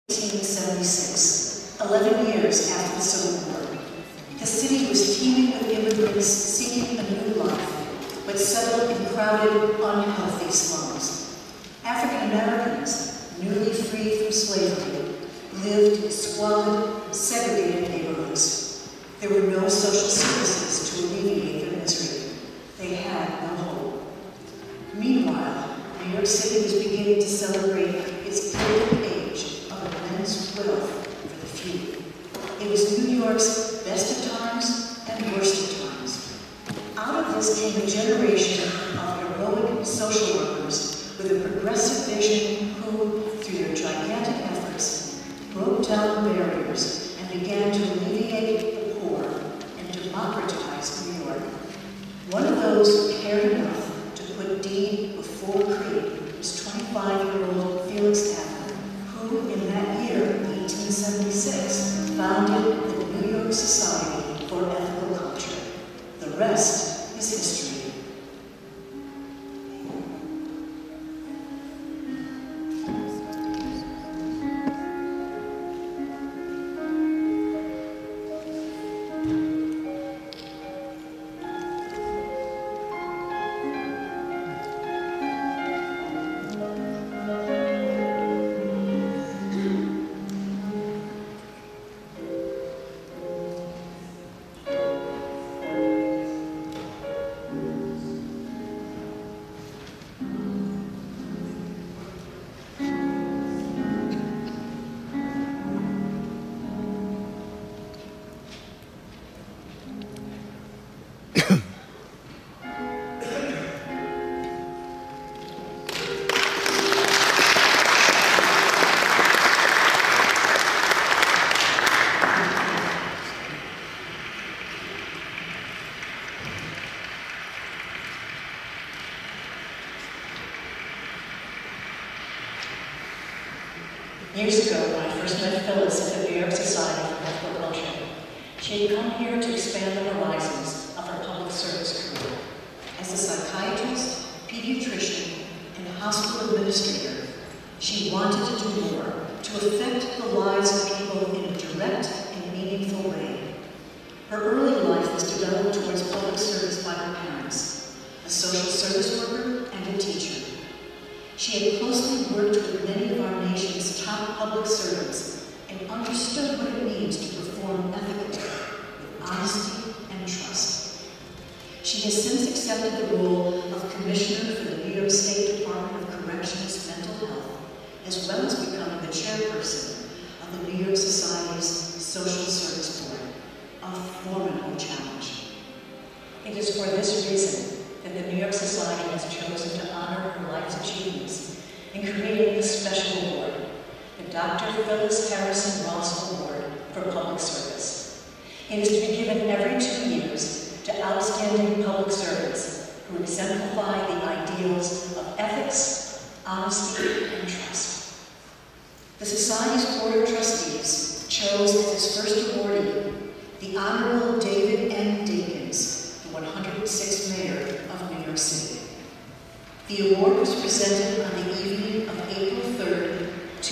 1876, 11 years after the Civil War. The city was teeming with immigrants seeking a new life, but settled in crowded, unhealthy slums. African Americans, newly freed from slavery, lived in squalid, segregated neighborhoods. There were no social services to alleviate their misery. They had no hope. Meanwhile, New York City was beginning to celebrate its gilded age of immense wealth for the few. It was New York's best of times and worst of times. Out of this came a generation of heroic social workers with a progressive vision who, through their gigantic efforts, broke down barriers and began to alleviate the poor and democratize New York. One of those who cared enough to put deed before creed was 25-year-old Phyllis Harrison-Ross, who in that year, 1876, founded the New York Society for Ethical Culture. The rest is history. Years ago, when I first met Phyllis at the New York Society for Ethical Culture, she had come here to expand the horizons of her public service career. As a psychiatrist, pediatrician, and hospital administrator, she wanted to do more to affect the lives of people in a direct and meaningful way. Her early life was developed towards public service by her parents, a social service worker and a teacher. She had closely worked with many of our nation's top public servants and understood what it means to perform ethically, with honesty and trust. She has since accepted the role of Commissioner for the New York State Department of Corrections Mental Health, as well as becoming the chairperson of the New York Society's Social Service Board, a formidable challenge. It is for this reason that the New York Society has chosen to honor her life's achievements in creating a special award, the Dr. Phyllis Harrison-Ross Award for Public Service. It is to be given every 2 years to outstanding public servants who exemplify the ideals of ethics, honesty, and trust. The Society's Board of Trustees chose as its first awardee the Honorable David N. Dinkins, the 106th Mayor of New York City. The award was presented on the evening of April 3rd,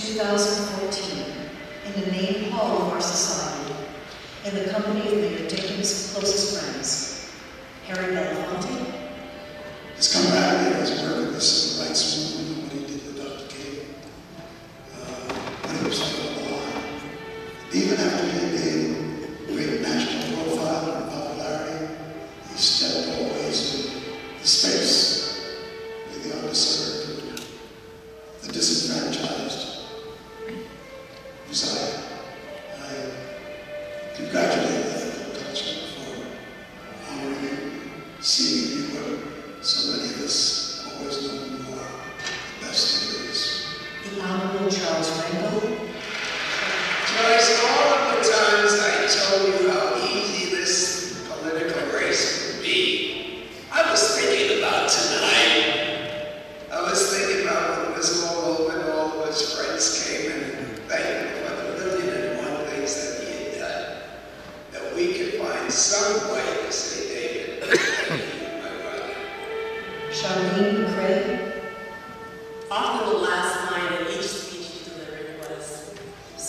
2014, in the main hall of our society, in the company of Mayor Dinkins' closest friends, Harry Belafonte. He's come back and has worked in the civil rights movement when he did with Dr. King. When he was on the line. Even after he gained great national profile and popularity, he stepped always in the space with the underserved, the disenfranchised reside. I congratulate the Ethical Culture for honoring you, seeing you were so many of us always know who you are, the best there is. The Honorable Charles Rango. Joyce, all of the times I told you how easy this political race would be, I was thinking about tonight. I was thinking about when it was all over and all of his friends came and thanked him for the million and one things that he had done. That we could find some way to say, David, thank you, my brother. Charlene McCrae. Often the last line in each speech he delivered was,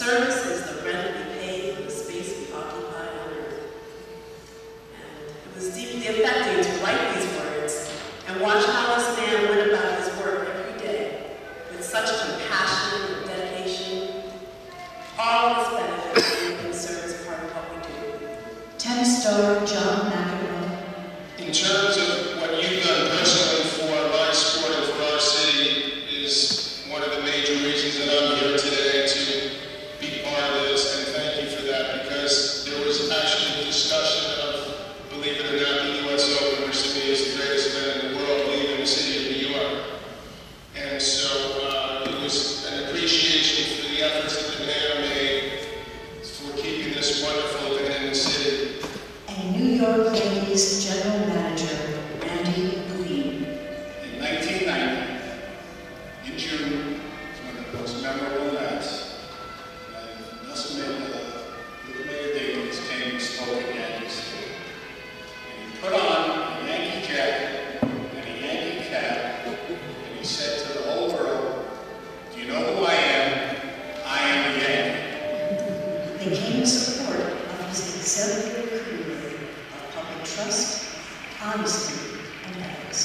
Service is the rent we pay for the space we occupy on earth. And it was deeply affecting to write these words and watch how this man went about his work every day with such compassion and dedication. All of this benefits and service part of what we do. Tennis star John McEnroe. In terms of what you've done personally for my sport and for our city is one of the major reasons that I'm here today to be part of this, and thank you for that, because there was actually a discussion of, believe it or not, the U.S. Open, which to me is the greatest event in the world, leaving the city of New York. And so it was an appreciation for the efforts that the mayor made for keeping this wonderful event in the city. And New York Yankees general manager Randy Levine. In 1990, in June, one of the most memorable nights, Nelson Mandela, with Mayor Davis, came and spoke at Yankee Stadium. And he put on a Yankee jacket and a Yankee cap, and he said to the whole world, "Do you know who I am? I am a Yankee." They came in support of his exemplary career of public trust, honesty, and ethics.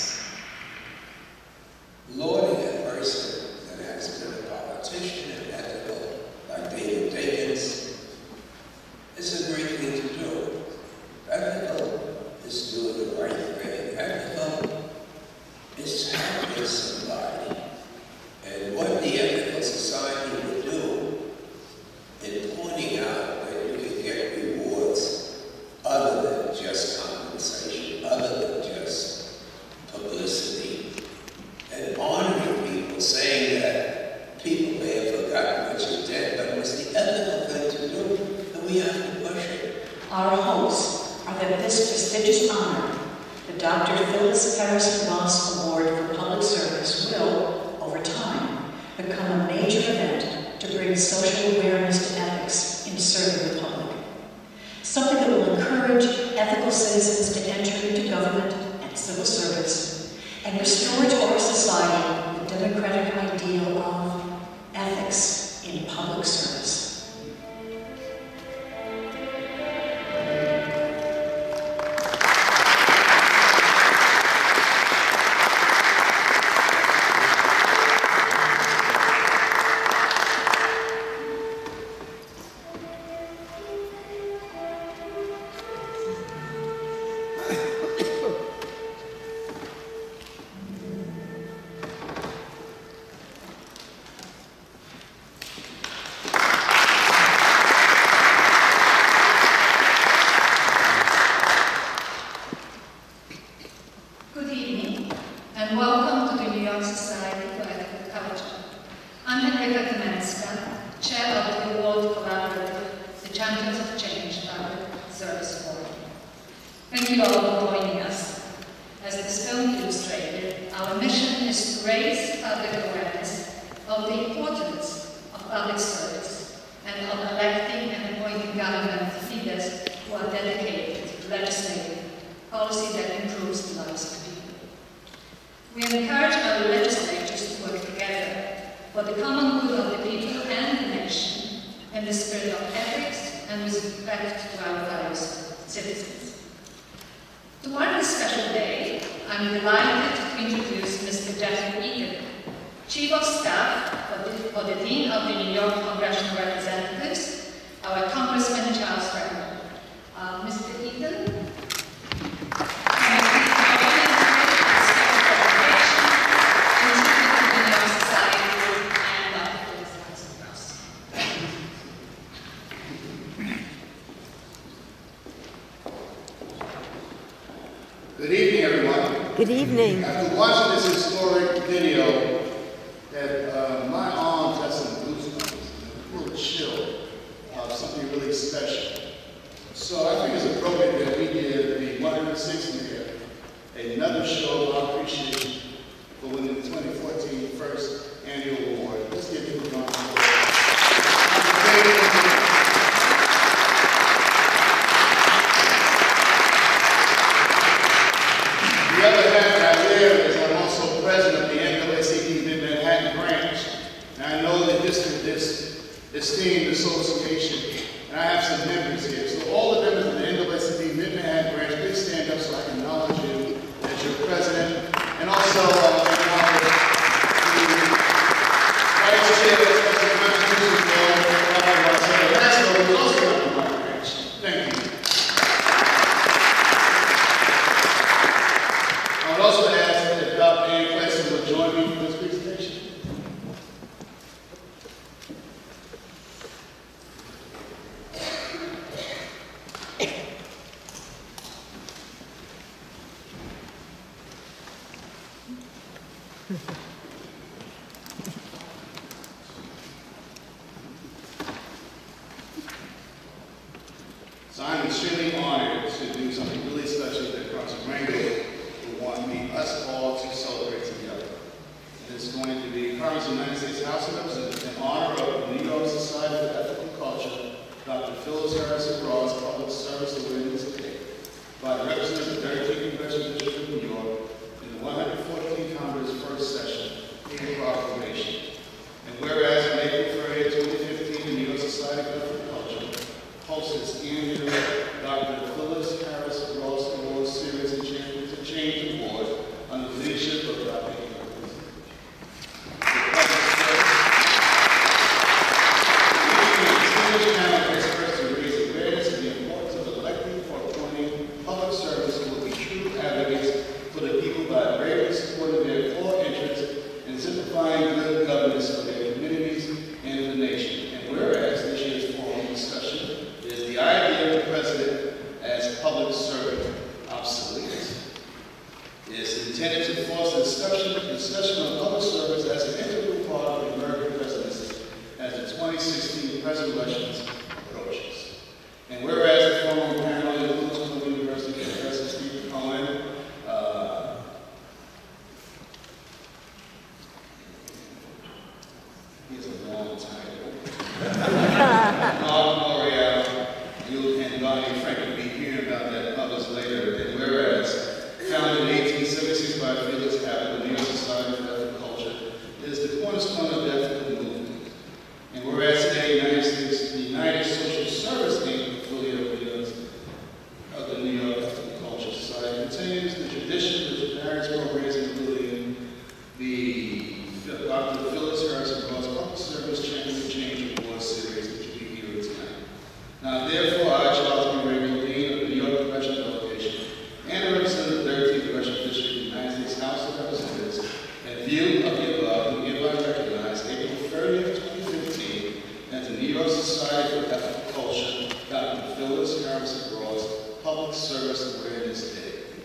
Lauding a person that has been a politician and ethical, like David Dickens, is a great thing to do. Ethical is doing the right thing. Ethical is helping somebody. And what the ethical society would do in pointing out that you can get rewards other than just compensation, other than just publicity, and honoring people, saying that people may have forgotten what you did, but it was the ethical thing to do, and we have to push it. Our hopes are that this prestigious honor, the Dr. Phyllis Harrison-Ross Award for Public Service, will, over time, become a major event to bring social awareness to ethics in serving the public. Something that will encourage ethical citizens to enter into government and civil service and restore to our society the democratic ideal of ethics in public service. Thank you all for joining us. As this film illustrated, our mission is to raise public awareness of the importance of public service and of electing and appointing government leaders who are dedicated to legislating policy that improves the lives of people. We encourage our legislators to work together for the common good of the people and the nation in the spirit of ethics and with respect to our fellow citizens. To mark this special day, I'm delighted to introduce Mr. Jeffrey Egan, Chief of Staff for the Dean of the New York Congressional Representatives, our Congressman Charles Redmond. Mr. Egan, Good evening, everyone. Good evening. After watching this historic video, that my arms got some goosebumps, a little chill of something really special. So I think it's appropriate that we give the 106th Mayor another show of our appreciation for winning the 2014 First Annual Award. Let's give him a round of applause. The other half out there is I'm also president of the NYSEC Manhattan branch. And I know that this esteemed association. And I have some members here. So all the members of the NYSEC Mid-Manhattan branch, please stand up so I can acknowledge you as your president. And also acknowledge the vice chair of the Constitution Board, Laszlo, who's also a member of my branch. Thank you. I would also ask that Dr. Ann Clayson will join me for this presentation. So I'm extremely honored to do something really special that Council Rango would want us all to celebrate together. And it's going to be Congress of the United States House of Representatives in honor of the New York Society for Ethical Culture, Dr. Phyllis Harrison-Ross Public Service Awareness Day, by the representative of the 13th Congressional District of New York in the 114th Congress first session, in proclamation. And whereas on April 30th, 2015, the New York Society for Ethical Culture hosts its annual Dr. Phyllis Harrison-Ross Award Series and Change Award under the leadership of Dr. good governance for their communities and in the nation. And whereas this year's forum discussion is the idea of the president as public servant obsolete. It's intended to foster discussion of public service as an integral part of the American presidency as the 2016 presidential elections approaches. And whereas the following panel includes Columbia University Professor Stephen Cohen, he's a long title. L'Oreal, you and Bonnie Frank will be hearing about that published later. And whereas, founded in 1876 by Phyllis Harrison-Ross, the New York Society for Ethical Culture, is the cornerstone of the ethical movement. And whereas today, the United Social Service Inc. affiliate of the New York Ethical Culture Society continues the tradition with various programs, including the Dr. Phyllis Harrison-Ross Public Service Champion Change Award Series, which will be here tonight. Now, therefore, I, Charles B. Raymond, Dean of the New York Congressional Delegation, and a representative of the 13th Congressional District of the United States House of Representatives, in view of the above, we hereby recognize April 30th, 2015, as the New York Society for Ethical Culture, Dr. Phyllis Harrison-Ross Public Service Awareness Day.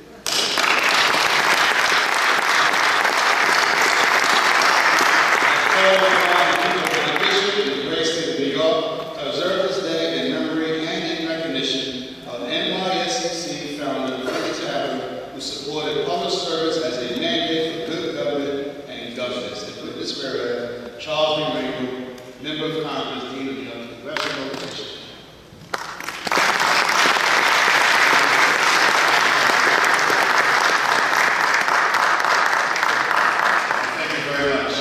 Observe this day in memory and in recognition of NYSEC founder Phyllis Harrison, who supported public service as a mandate for good government and governance. And with this whereas, Charles B. Raymond, Member of Congress, Dean of the New York Congressional Delegation. Thank you very much.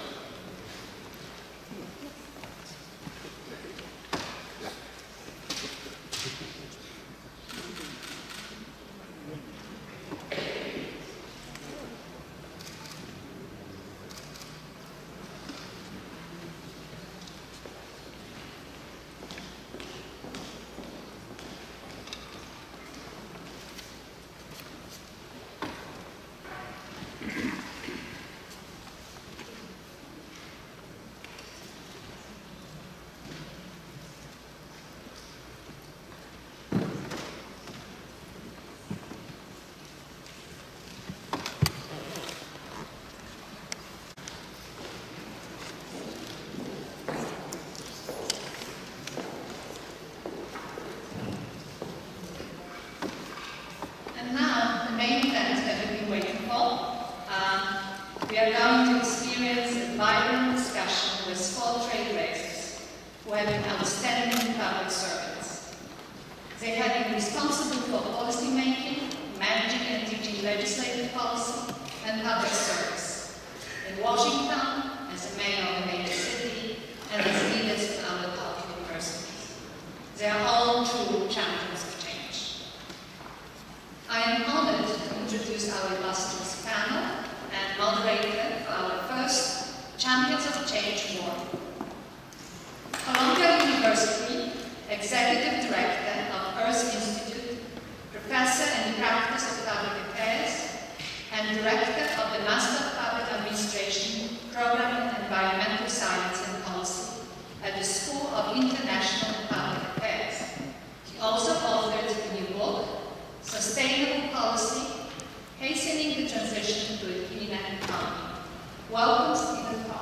And now, the main event that we've been waiting for. We are going to experience a vibrant discussion with 4 trailblazers who have been outstanding public servants. They have been responsible for policy making, managing and teaching legislative policy, and public service. In Washington, as a mayor of a major city, and as leaders in our top universities. They are all true champions of change. I am honored to introduce our illustrious panel and moderator for our first Champions of Change Award. Columbia University Executive Director of Earth Institute, Professor in the Practice of Public Affairs, and Director of the Master of Public Administration Program in Environmental Science and Policy at the School of International and Public Affairs. He also authored a new book, Sustainable Policy, Hastening the Transition to a Cleaner Economy. Welcome, Stephen Powell.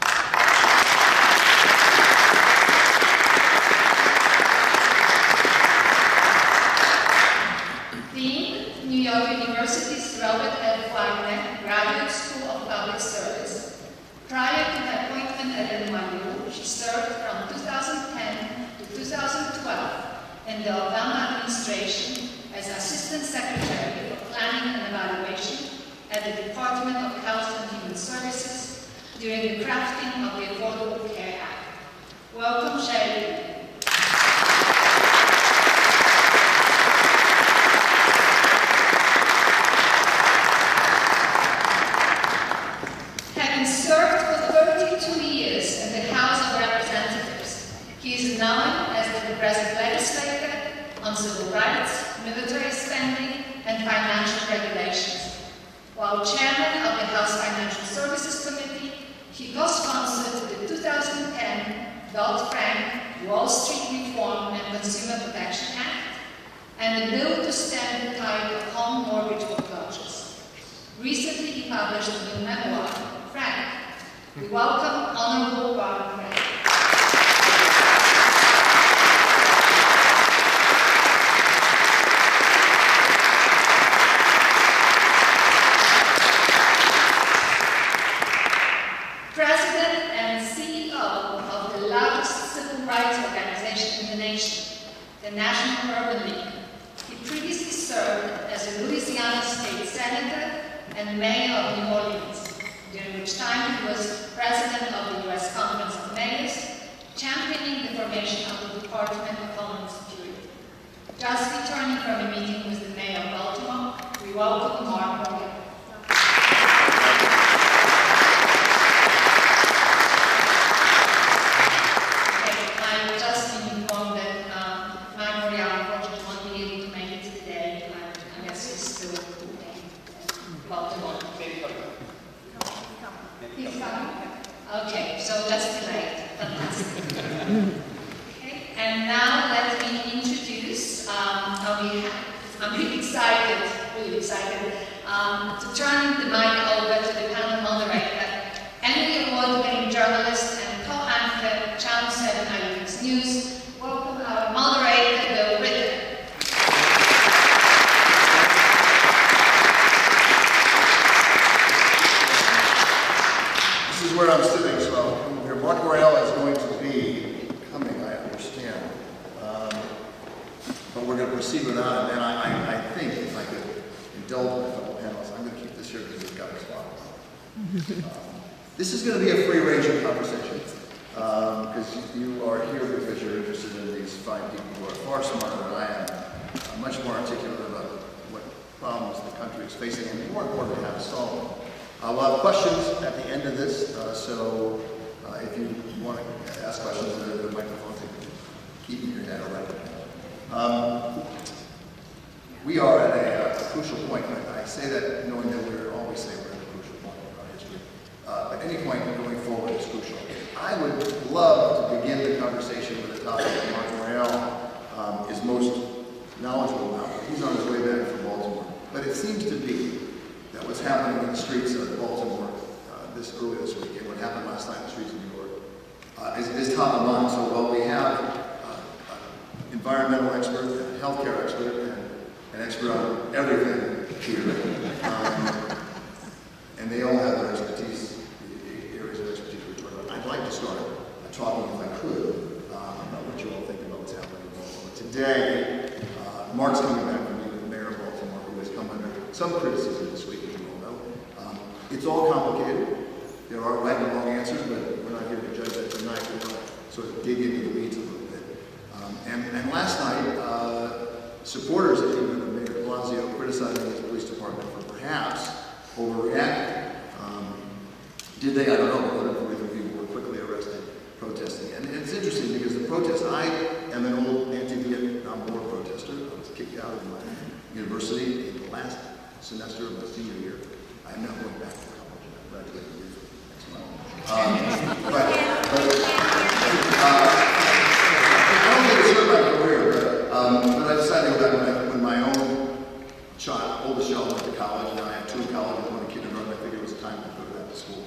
Dean, New York University's Robert L. Wagner Graduate School of Public Service. Prior to her appointment at NYU, she served from 2010 to 2012 in the Obama administration as Assistant Secretary for Planning and Evaluation at the Department of Health and Human Services during the crafting of the Affordable Care Act. Welcome, Sherry. Having served for 32 years in the House of Representatives, he is known as the progressive legislator on civil rights, military spending, and financial regulations. While chairman of the House Financial Services Committee, he co-sponsored the 2010 Dodd-Frank Wall Street Reform and Consumer Protection Act and the bill to stem the tide of home mortgage foreclosures. Recently, he published a new memoir, Frank. We welcome Honorable Barb Frank. President and CEO of the largest civil rights organization in the nation, the National Urban League. He previously served as a Louisiana State Senator and Mayor of New Orleans, during which time he was President of the U.S. Conference of Mayors, championing the formation of the Department of Homeland Security. Just returning from a meeting with the Mayor of Baltimore, we welcome Mark Morgan. Okay, so that's delayed. Fantastic. Okay, and now let me introduce, I'm really excited to turn the mic over to the panel moderator, Emmy Award-winning journalist and co-anchor, Channel 7 Eyewitness News. Welcome our moderator, Bill Ritter. This is where I'm sitting, so I'll come over here. Mark Royale is going to be coming, I understand. But we're going to proceed without him, and I think, if I could indulge my fellow panelists, I'm going to keep this here because it's got a spot. This is going to be a free-ranging conversation, because you are here because you're interested in these fine people who are far smarter than I am, much more articulate about what problems the country is facing, and more importantly, how to solve them. We'll have questions at the end of this, so if you want to ask questions, the microphones, keep in your head or write it down. We are at a crucial point. I say that knowing that we always say we're at a crucial point in our history. But any point going forward is crucial. I would love to begin the conversation with a topic that Mark Royale is most knowledgeable about. He's on his way back from Baltimore. But it seems to be that what's happening in the streets of Baltimore early this week, and what happened last night in the streets of New York, is top of mind. So while we have an environmental expert, a healthcare expert, and an expert on everything here, and they all have their expertise, the areas of expertise we're talking about, I'd like to start talking, if I could, about what you all think about what's happening in Baltimore. Today, Mark's coming back from being the mayor of Baltimore, who has come under some criticism this week, as you all know. It's all complicated. there are right and wrong answers, but we're not here to judge that tonight. We want to sort of dig into the weeds a little bit. And last night, supporters of Mayor de Blasio criticizing his police department for perhaps overreacting. Did they? I don't know. But whatever people were quickly arrested protesting. And it's interesting because the protest, I am an old anti-Vietnam War protester. I was kicked out of my university in the last semester of my senior year. I am now going back to college. I graduated next month. I don't think it's hurt my career, but I decided to go back when my own oldest child went to college, and I have two in college and one in kindergarten. I figured it was time to go back to school.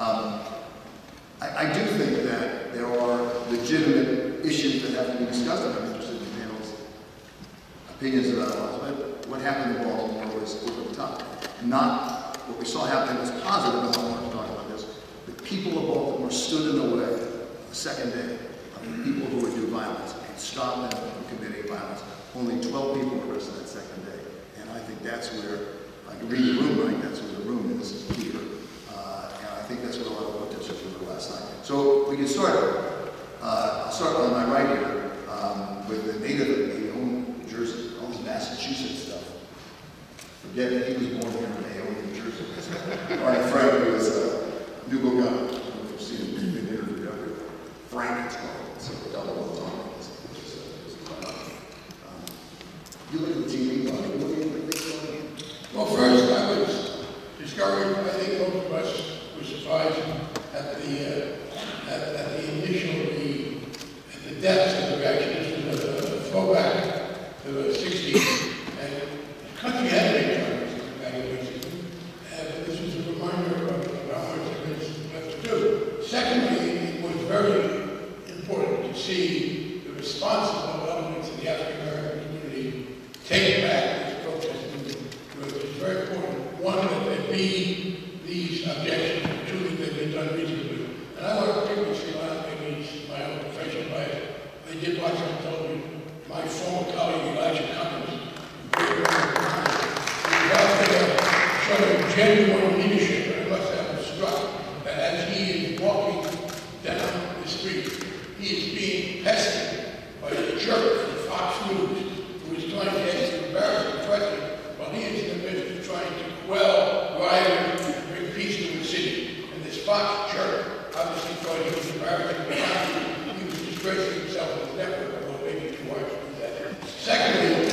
I do think that there are legitimate issues that have to be discussed, and I'm interested in the panel's opinions about all this. But what happened in Baltimore was over the top. Not what we saw happen was positive, and I want to talk about this. The people of Baltimore stood in the way the second day of the people who would do violence and stop them from committing violence. Only 12 people were arrested that second day. And I think that's where, I can read the room right, that's where the room is here. And I think that's where a lot of protesters were last night. So we can start. I'll start on my right here with the native of Bayonne, New Jersey, all this Massachusetts stuff. Forget it, he was born here in Bayonne, New Jersey. My friend who was New Book I don't know if you've seen him, he's been interviewed up here. Frank, it's called, so double the time. You look at the TV, what do you think? Well, first, I was discouraged. I think most of us were surprised at the depths of the reaction. This was a throwback to the 60s, and the country had made progress in combating racism, but this was a reminder of how much there is left to do. Secondly, it was very important to see the responsible elements of the African American community take back this protest movement, which is very important. One, that there be these objections, and two, that they've been done reasonably. And I want to previously, maybe it's my own professional bias, I did watch on television my former colleague Elijah Cummings, showing genuine leadership, and I must have been struck that as he is walking down the street, he is being pestered by a jerk from Fox News who is trying to ask an embarrassing question while he is in the midst of trying to quell rioting and bring peace to the city. And this Fox jerk obviously thought he was embarrassing, but he was disgracing himself in his network, although maybe too hard to do that. Secondly,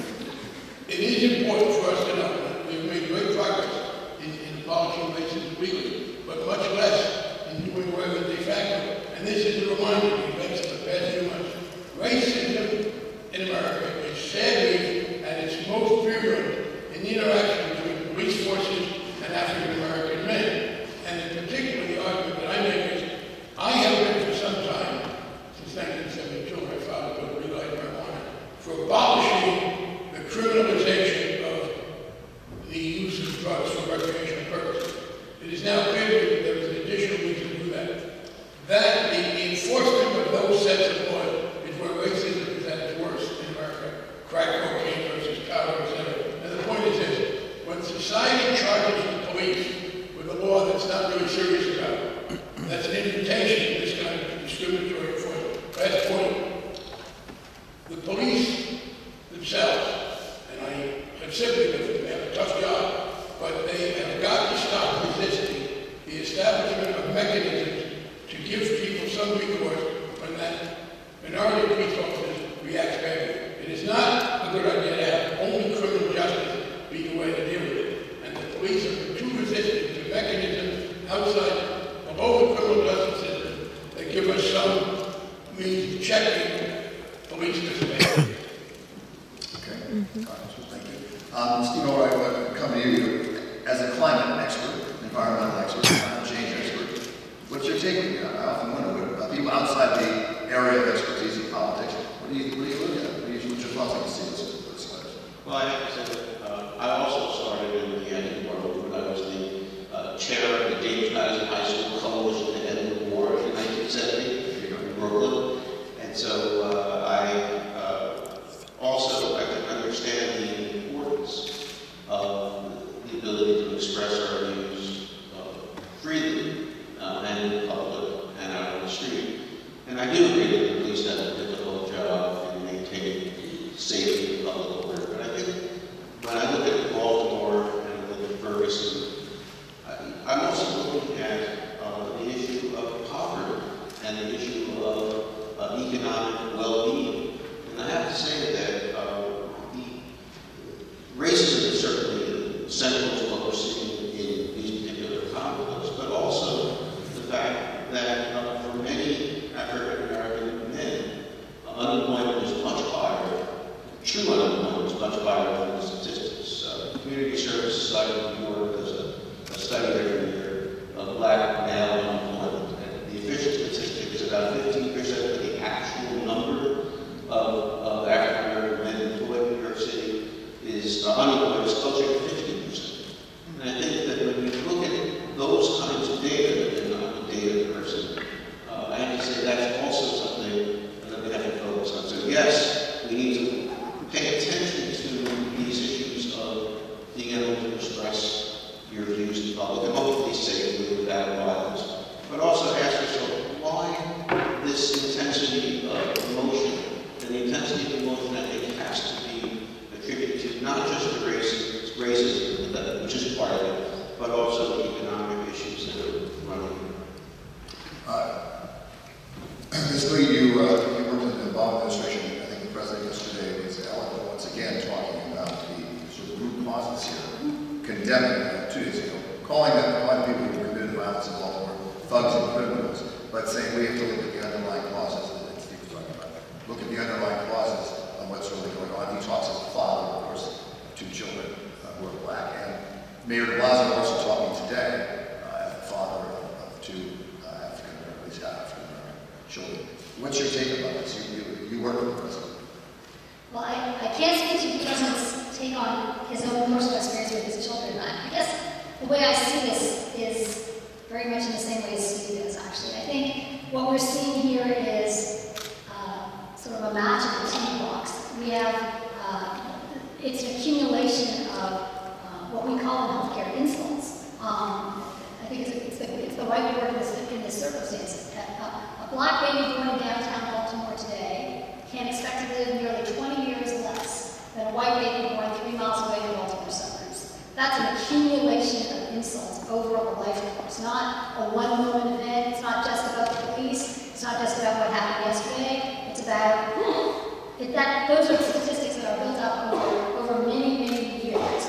it is important for us to know that we've made great progress in abolishing racism legally, but much less in doing away with de facto. And this is a reminder of the events of the past few months. Racism in America is sadly at its most virulent in the interaction between police forces and African American men. And in particular, the argument that I make is, I have been for some time, since 1972, when I filed a bill to legalize marijuana, for abolishing the criminalization of the use of drugs for recreational purposes. It is now clear that there is an additional reason to do that. That the enforcement of those sets of laws is where racism is at its worst in America. Crack cocaine versus powder, etc. And the point is this: when society charges the police with a law that's not really serious about it, that's an invitation to this kind of discriminatory enforcement. Last point: the police themselves, and I have sympathy with them, they have a tough job, but they have got to stop resisting the establishment of mechanisms to give people some recourse when that minority of police officers reacts badly. It is not a good idea to have only criminal justice be the way to deal with it. And the police have been too resistant to mechanisms outside, below the criminal justice system that give us some means of checking police misbehavior. Okay. Thank you. Steve, all right, well, come to you as a climate expert, environmental expert, climate change expert. What's your take? I often wonder about people outside the area of expertise in politics. What do you look at? What's your thoughts on this letters? Well, I have to say that I also started in the anti-war movement. I was the chair of the Davis Madison High School Coalition to End the War in 1970 in Brooklyn. And so I can understand the importance of the ability to express our views freely economic well-being. And I have to say that racism is certainly central to what we're seeing in these particular conflicts, but also the fact that for many African American men, unemployment is much higher. True unemployment is much higher than the statistics. Community Service Society of New York does a study every year of black male unemployment. And the official statistic is about 15% of the actual number of African American men employed in New York City is unemployed is closer to 50%. And I think that when you look at those kinds of data, and not the data person, I have to say that's also something that we have to focus on. So yes, we need to pay attention to these issues of being able to express your views in public, and hopefully safely without violence. But also ask yourself, why this intensity of emotion? And the intensity of emotion, I think, has to be attributed to not just the racism, which is part of it, but also the economic issues that are running. Ms. Lee, you worked in the Obama administration. I think the president yesterday was eloquent once again talking about the sort of root causes here, condemning 2 days ago, calling people who committed violence in Baltimore thugs and criminals, but saying we have to look at the underlying causes, that Steve was talking about. Look at the underlying causes of what's really going on. He talks as a father, of course, of 2 children who are black, and Mayor de Blasio also talking today as the father of 2 African-American children. What's your take about this? You work with the president. Well, I can't speak to the president's take on his own personal experience with his children. I guess the way I see this is very much in the same way as Steve does, actually. I think what we're seeing here is sort of a magical toolbox. We have, it's an accumulation of what we call in healthcare insults. I think it's the right word in this circumstance. A black baby born in downtown Baltimore today can expect to live nearly 20 years less than a white baby born 3 miles away in the Baltimore suburbs. That's an accumulation of insults over a life course, not a one-moment event. It's not just about the police. It's not just about what happened yesterday. It's about those are statistics that are built up over many, many years.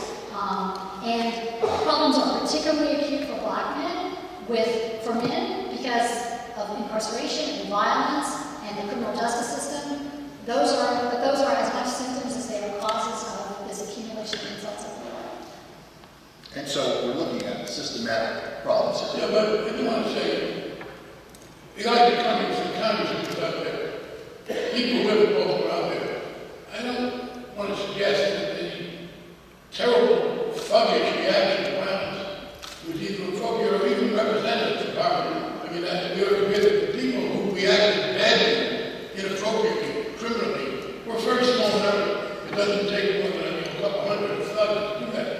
And problems are particularly acute for black men, for men, because of incarceration and violence and the criminal justice system. Those are as much symptoms as they are causes of this accumulation of insults over the life. And so we're looking at systematic problems here. Yeah, but I do want to say, the Congress and Congress out there, people who live in Baltimore out there, I don't want to suggest that the terrible thuggish reaction to violence was either appropriate or even representative of poverty. I mean, the people who reacted badly, inappropriately, criminally, were very small number. It doesn't take more than a couple hundred thugs to do that.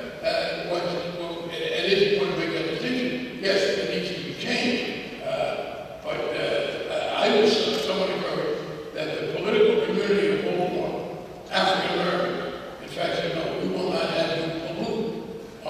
It is important to make that distinction. Yes, it needs to be changed. But I was somewhat encouraged that the political community of Baltimore, African American, in fact, said, no, we will not have to pollute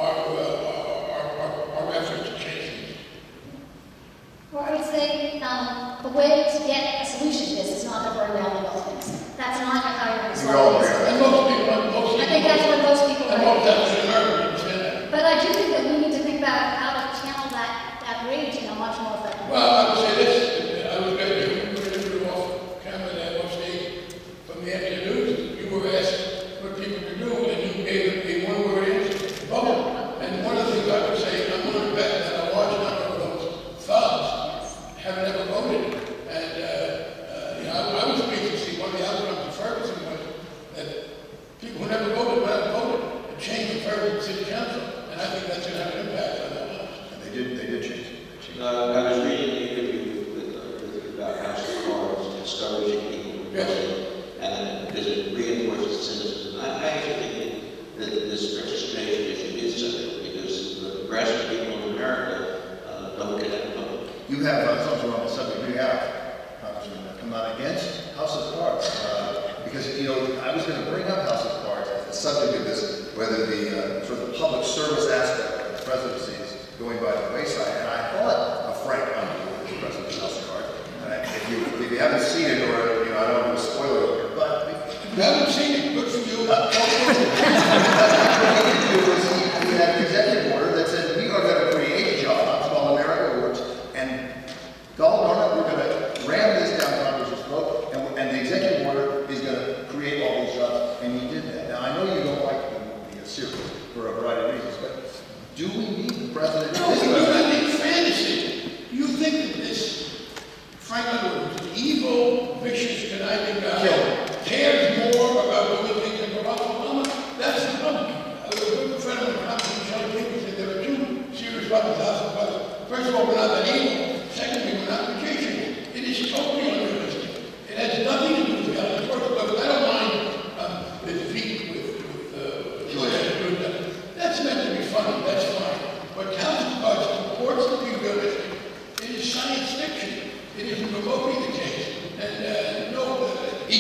our efforts to change things. Well, I would say the way to get a solution to this is not to burn down the buildings. That's not how you're going to solve this. And most people, I think that's what most people and most African Americans understand that. But I do think that we need to think about how to channel that rage in a much more effective way. Well, I would say this. I was going to off camera that off stage from the afternoon. You were asked what people could do, and you gave a one-word answer: vote. And one of the things I would say, I'm going to bet that a large number of those thugs haven't ever voted. And I was pleased to see one of the outcomes of Ferguson was that people who never voted went out and voted and changed the Ferguson City Council. And I think that's going to have an impact on that one. And they did change it. I was reading an interview about House of Cards discouraging people from voting, and because it reinforces cynicism. I actually think that this participation issue is something, because the progressive people in America don't get out and vote. You have, something on the subject, you have, Congressman, come out against House of Cards. Because, I was going to bring up House of Cards as the subject of this, whether the sort of public service aspect of the presidency is going by the wayside. And I thought of Frank Underwood, the president of House of Cards. If you haven't seen it, or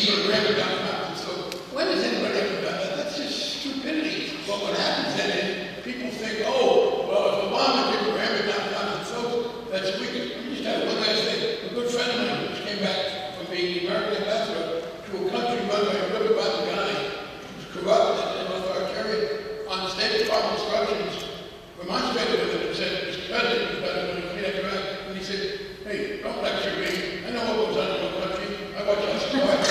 he's going to ramp it down conference. So when has anybody ever done that? That's just stupidity. But what happens then is people think, oh, well, if Obama didn't ram it down conference, so that's weak. We just had one last thing. A good friend of mine just came back from being the American ambassador to a country run by a river-bottom guy who's corrupt and authoritarian on the State Department instructions, remonstrated with him and said, Mr. President, you've got to clean up your act. And he said, hey, don't lecture me. I know what goes on in your country. I watch House of Cards.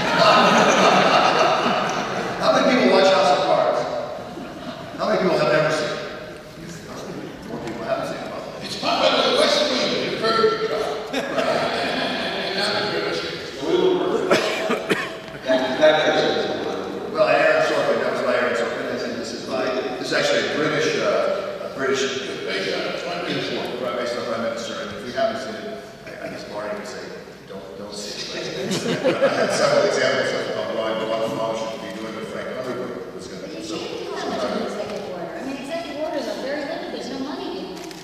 How many people watch House of Cards? How many people have never seen it? More people haven't seen it. It's popular in the West Wing, it's a very good job. And not a good Well, Aaron Sorkin, that was by Aaron Sorkin, and this is actually a British based on Prime Minister. based on Prime Minister, and if we haven't seen it, I guess Marty would say, don't see it. I had several examples of why Obama should be doing what Frank Underwood was going to do. So, Executive order. I mean, executive orders are very limited. There's no money behind them.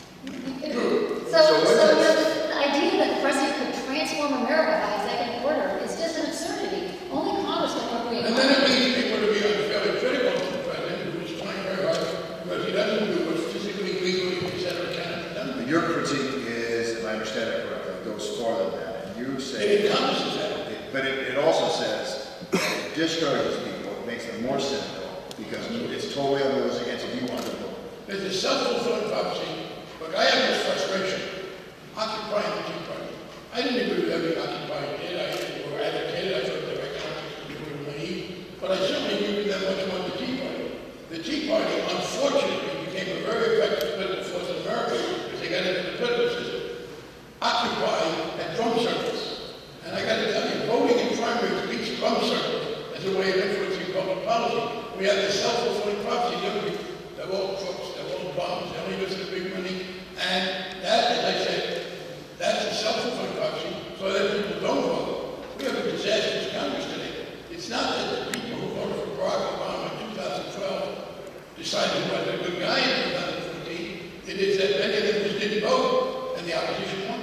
So the idea that the president could transform America by executive order is just an absurdity. Only Congress can appropriate And then it leads people to be unfairly critical of the president, who is trying very hard because he doesn't do what's physically, legally, etc. can be done. your critique is, if I understand it correctly, it goes farther than that, and you say... It encompasses that. But it also says it discourages people, it makes them more cynical, because it's totally unrealistic, and so you want to know. There's a self-fulfilling prophecy. Look, I have this frustration. Occupying the Tea Party. I didn't agree with every occupying did. I or advocated. I thought their economics were naive. But I certainly agree with them much more than the Tea Party. The Tea Party, unfortunately, became a very effective political force in America because they got into the political system. Occupy had drum circles. And I got to tell you, voting in primaries beats drum circles as a way of influencing public policy. We have this self-fulfilling prophecy. They're all crooks, they're all bombs, they only listen to big money. And that, as I said, that's a self-fulfilling prophecy, so that people don't vote. We have a disastrous Congress today. It's not that the people who voted for Barack Obama in 2012 decided he was a good guy in 2014. It is that many of them just didn't vote, and the opposition won.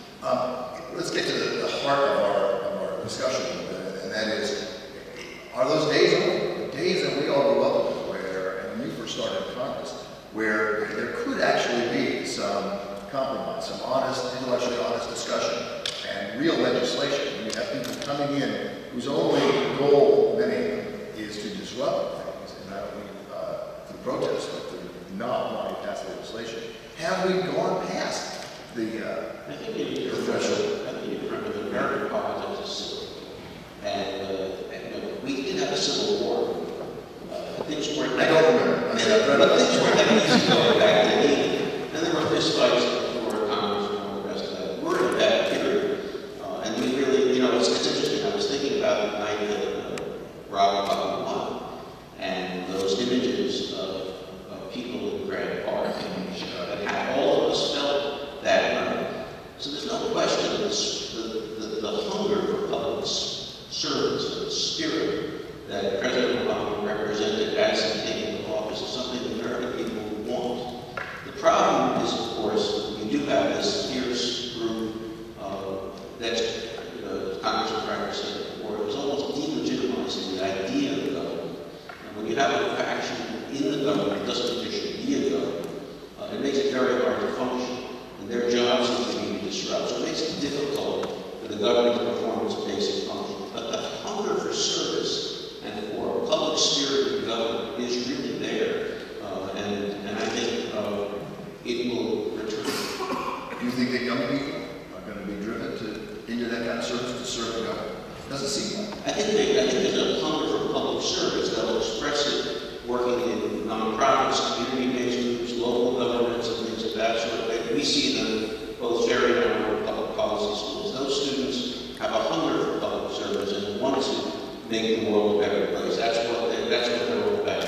Let's get to the heart of our discussion, and that is, are those days over? The days that we all grew up with, where, and when you first started in Congress, where there could actually be some compromise, some honest, intellectually honest discussion, and real legislation. When you have people coming in whose only goal, many of them, is to disrupt things, and not only through protest, but through not wanting to pass legislation. Have we gone past the threshold? I think you remember the American politics is civil. And we did have a civil war. Things weren't... I don't remember. But things weren't that easy going back then either. And there were fistfights before Congress and all the rest of that. We're in a bad period. And we really, it's interesting. I was thinking about the night that Rob Obama won. And those images of people in Grand Park and how all of us felt that night. So there's no question of the hunger for public service, the spirit that President Obama represented as he came into office is something the American people want. The problem is, of course, you do have this fierce group that's Congressman Frank said before, it was almost delegitimizing the idea of the government. And when you have a faction in the government that doesn't think there should be a government, it makes it very hard to function. And their jobs seem to be to disrupt. So it makes it difficult for the government to perform its basic function. But the hunger for service and for public spirit of government is really there. And I think it will return. Do you think that young people are going to be driven into that kind of service to serve the government? Doesn't seem like it. I think there's a hunger for public service that will express it working in nonprofits, community-based groups, local governments, and things of that sort. We see them both very number of public policy schools. Those students have a hunger for public service and want to make the world a better place. That's what they're all about.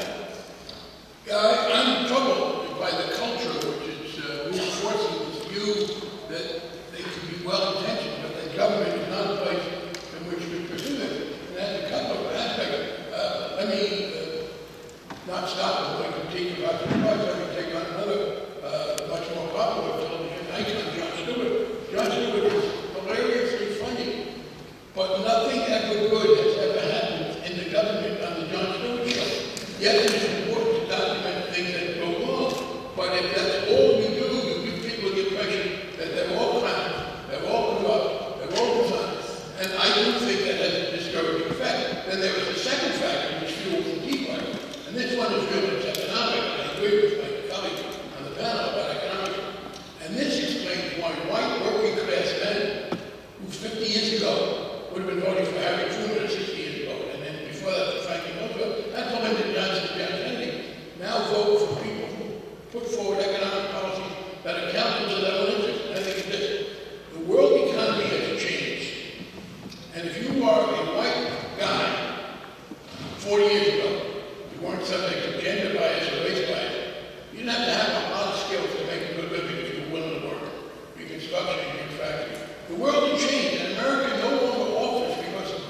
I'm troubled by the culture which is reinforcing this view that they can be well-intentioned, but that government is not a place in which we pursue them. And that's a couple of aspects. Let me not stop with my critique about the price. I can take on another much more popular television icon, Jon Stewart. Jon Stewart is hilariously funny, but nothing ever good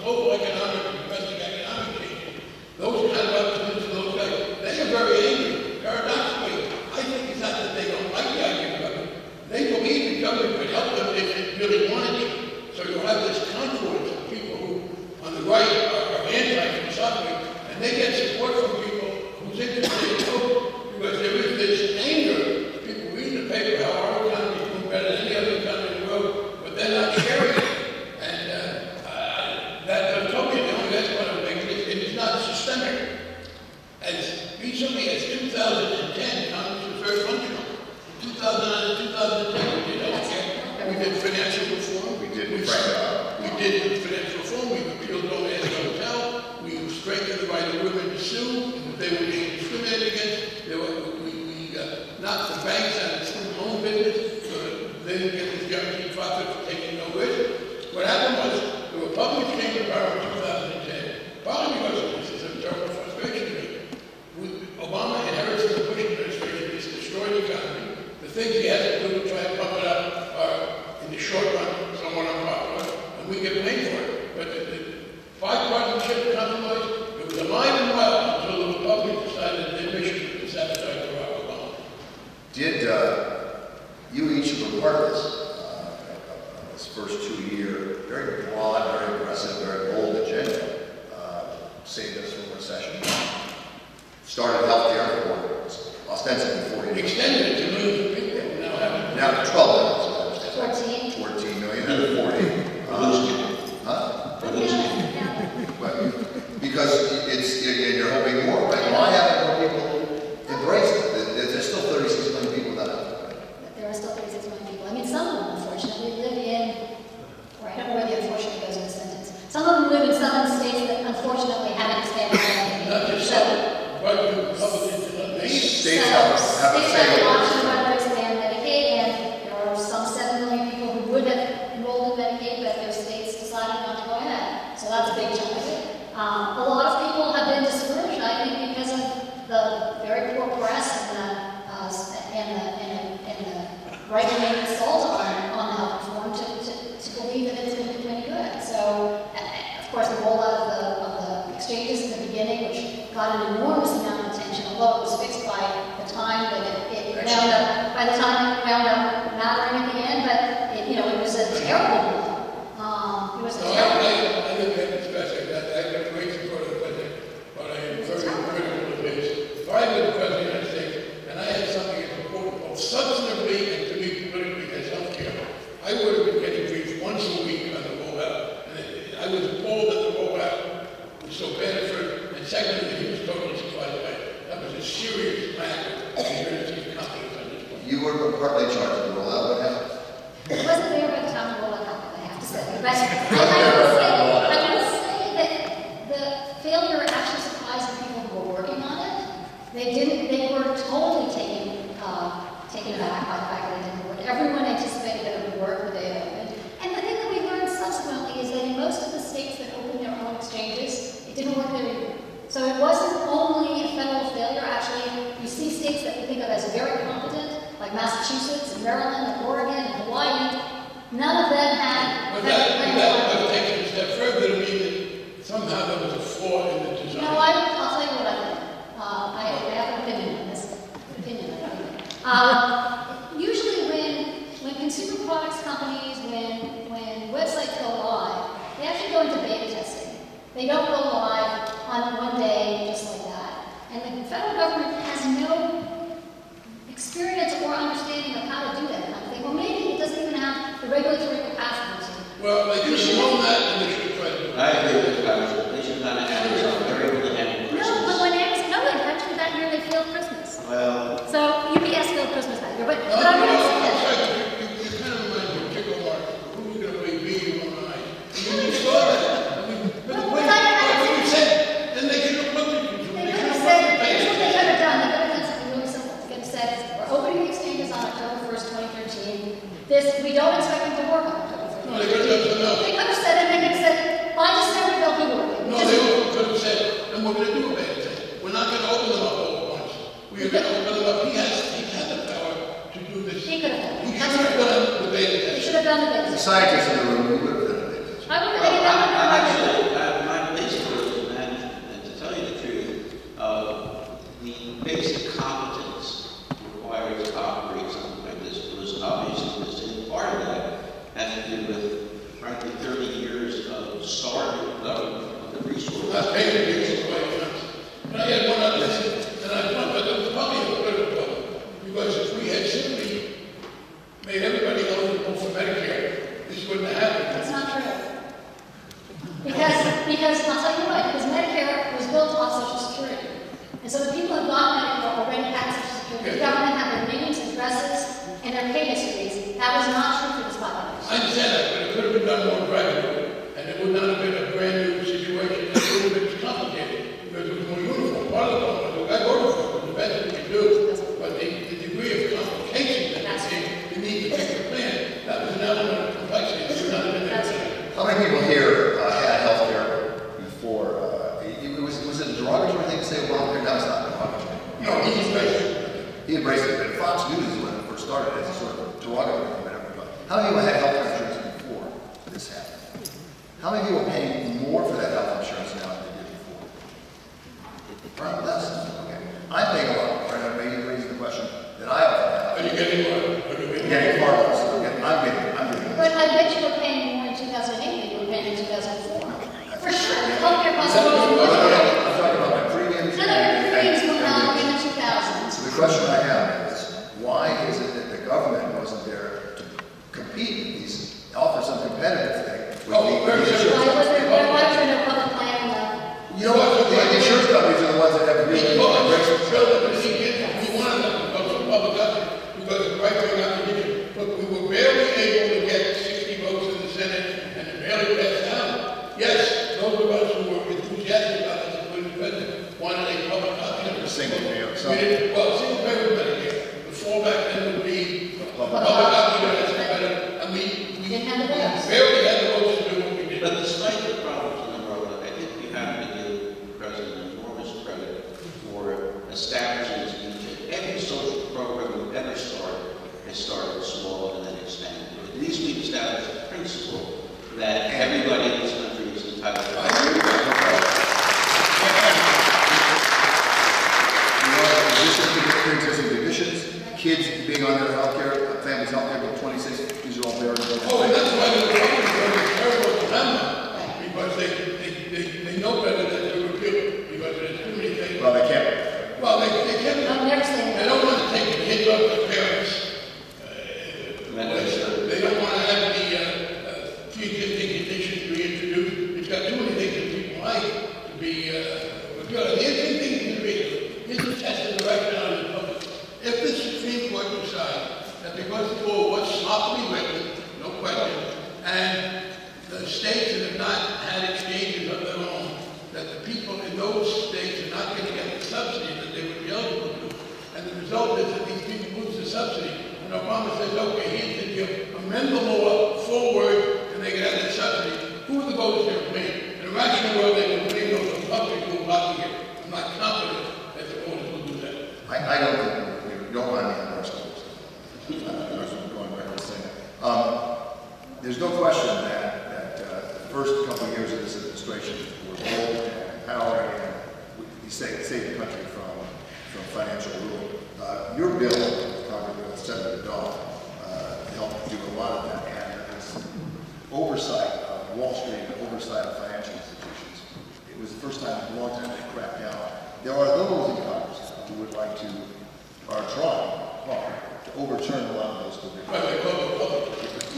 global economic and domestic economic changes, those kind of opportunities, those guys, they are very angry. Paradoxically, I think it's not that they don't like the idea of government. They believe the government could help them if it really wanted to. So you have this confluence of people who, on the right, are anti-philosophically, and they get support from people whose interests they vote, because there is this anger. People read in the paper how our economy is doing better than any other economy in the world, but they're not sharing it. And that totally that's one of the things. It is not systemic. As recently as 2010, Congress was very functional. In 2009 and 2010, we did healthcare, we did financial reform, we did financial reform, we repealed no ask, no tell, we strengthened the right of women to sue, if they were being discriminated against, we knocked the banks out of the home business, so that they didn't get this guaranteed profit for taking no risk. What happened was, the Republicans came to power in 2010, partly because of this is a terrible frustration to me. Obama inherits the Bush administration, it's destroyed the economy. The things he has to do to try and pump it up are, in the short run, somewhat unpopular, and we get blamed for it. But the bipartisanship compromise, it was alive and well until the Republicans decided their mission was to sabotage Barack Obama. Did you each were part of this first 2-year, very broad, very aggressive, very bold agenda, saved us from recession? Started healthcare for ostensibly 40 million. Extended it to millions of people now have Now 12 million. 14. 14 million out of 40. Because you're hoping more, right? Why haven't more people embraced it? There's still 36 million people that have. There are still 36 million people. I mean, some of them, unfortunately, live in, or I don't know where the unfortunately goes in the sentence. Some of them live in southern states that unfortunately haven't expanded their not just States have the option of whether to expand Medicaid, and there are some 7 million people who would have enrolled in Medicaid, but their states decided not to go ahead. So that's a big chunk of it. A lot of people have been discouraged, I think, because of the very poor press and the right-wing assault on health reform to believe that it's going to do any good. So, of course, the rollout of the exchanges in the beginning, which got an enormous amount of attention, although it was fixed by the time that it wound up, mattering at the end, but it was a terrible one. It was a terrible one. I didn't have this message. I got great support of the president, but I am very critical of his. If I were the president of the United States, and I had something as important, both substantively and to me politically as healthcare, I would have been getting briefed once a week on the rollout. And I was appalled that the rollout was so bad for it, and secondly, that he was totally surprised by it. That was a serious lack of community confidence on this point. You were partly charged with the rollout. What happened? I wasn't there by the time the rollout happened, I have to say. But I will say that the failure actually surprised the people who were working on it. They were totally taken aback by the fact that it didn't work. Everyone anticipated that it would work the day it opened. And the thing that we learned subsequently is that in most of the states that opened their own exchanges, it didn't work there either. So it wasn't only a federal failure. Actually, you see states that we think of as very competent, like Massachusetts and Maryland and Oregon and Hawaii. None of them had federal plans. That takes it a step further to mean that somehow there was a flaw in the design. No, I'll tell you what I think. I have an opinion on this. Usually when consumer products companies, when websites go live, they actually go into beta testing. They don't go live on one day just like that. And the federal government has no experience or understanding of how to do that kind of thing. Well, maybe it doesn't even have the regulatory capacity to. Well, they should know that and they should try to do it. I agree with that. They should not have Amazon. They're able to handle Christmas. No, but when Amazon, actually that year they failed Christmas. Well, So UPS failed Christmas that year, but I'm going to say that. You kind of remind me of Tickle Mark. Who are you going to play B in one eye? You saw that. Then they could have looked at you. They could have said, here's what they could have done. They could have done something really simple. They could have said, we're opening the exchanges on October 1st, 2013. We don't expect them to work on October 1st. No, they could have done something else. They could have said it, and they could have said, by December they'll be working. No, they also could have said, and we're going to do a bad thing. We're not going to open them up all at once. We're going to open them up. He had the power to do this. He could have done it. He should have done the beta test. He should have done the beta The test. scientists in the room, you would have done it. I would have done it. actually, because, I'll tell you what, because Medicare was built off Social Security. And so the people who got Medicare already had Social Security. The government had their names, addresses, and their pay histories. That was not true for this population. I understand that, but it could have been done more gradually, and it would not have been a brand new situation. It would have been complicated because it was more uniform. Part of the problem was I voted for it was the best we could do, but the degree of complication that became the need to make a plan, that was an element of complexity. It would not have been that. How many people here had health care before? Was it a derogatory thing to say Obamacare? No, it's not derogatory. No, he embraced it. He embraced it, but Fox News, when it first started, as a sort of derogatory thing. How many people had health insurance before this happened? How many people are paying more for that health insurance now than they did before? Right, less. Okay. I'm paying a lot more, and I'm maybe raising the question that I often have. Are you getting more? I'm getting far less. I'm getting. But I bet you were paying more in 2008 than you were paying in 2004. For sure. Healthcare costs more. I'm talking about my premiums. No, your premiums went up in the 2000s. So the question I have is, why is it that the government wasn't there to compete, offer some competitive thing? Why was there no public plan? You know what? The insurance companies are the ones that have really embraced it. We wanted them to go to public government because of the right wing opposition. Look, we were barely able to get 60 votes in the Senate and it barely passed down. Yes, those of us who were enthusiastic about this, including the president, wanted a public option. Single payer. Well, single payer was Medicare. The fallback then would be public option as better. And we barely had the votes to do what we did. But despite the problems in the road, I think you have to give the president enormous credit for establishing this beachhead. Every social program we've ever started has started small and then expanded. At least we've established a principle that everybody in this country is entitled to. Pre-existing conditions, kids being on their health care, families health care till 26, these are all very good. Oh, and that's why the Republicans are terrible dilemma, because they know better than to repeal, because there's too many things. Well, they can't. Well, they can't. I've never seen that. They don't want to take the kids off the parents. They don't want to have the pre-existing conditions reintroduced. It's got too many things that people like to be repealed. The interesting thing is to test the direction on the public. If the Supreme Court decides that because the law was sloppily written, no question, and the states that have not had exchanges of their own, that the people in those states are not going to get the subsidy that they would be eligible to, and the result is that these people lose the subsidy, and Obama says, okay, here's the deal, amend the law forward, and they can have that subsidy. Who are the voters going to blame? In a rational world, they will blame those Republicans who are blocking it. I'm not confident that the voters will do that. I don't think, don't mind me on our schools. Going back to saying that. There's no question that the first couple of years of this administration were bold and empowering, and we saved the country from financial ruin. Your bill, Congressman Senator Dahl, helped do a lot of that, and this oversight of Wall Street, oversight of financial institutions. It was the first time in a long time they cracked down. There are those in Congress who would like to, are trying hard to overturn a lot of those provisions. Right, they call it public.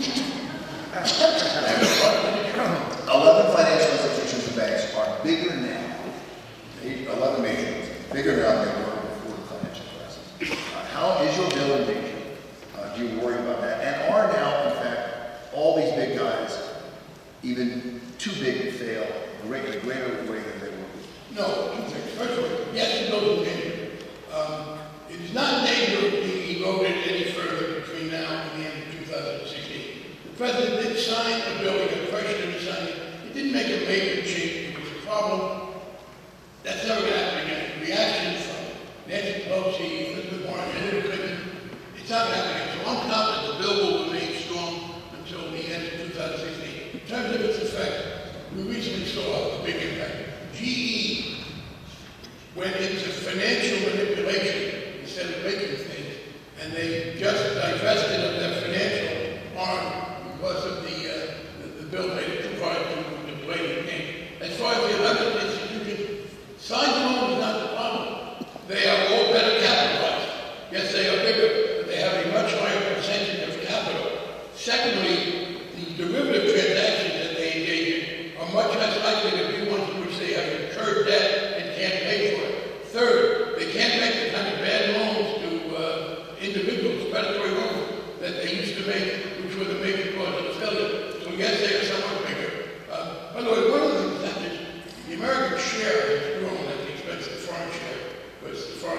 11 financial institutions and banks are bigger now, 11 major ones, bigger now than they were before the financial crisis. How is your bill in danger? Do you worry about that? And are now, in fact, all these big guys even too big to fail in a greater way than they were? No, first of all, yes, it goes in danger. It is not in danger of being eroded any further between now and the end of 2016. The President did sign a bill, he got pressured into signing it. He didn't make a major change. It was a problem. That's never going to happen again. The reaction from Nancy Pelosi, Elizabeth Warren, Hillary Clinton, it's not going to happen again. So I'm confident the bill will remain strong until the end of 2016. In terms of its effect, we recently saw a big impact. GE went into financial manipulation instead of making things, and they just divested of their financial arm because of the bill made it too hard to play the game. As far as the 11 institutions, size alone is not the problem. They are all better capitalized. Yes, they are bigger, but they have a much higher percentage of capital. Secondly, the derivative transactions that they engage in are much less likely to be ones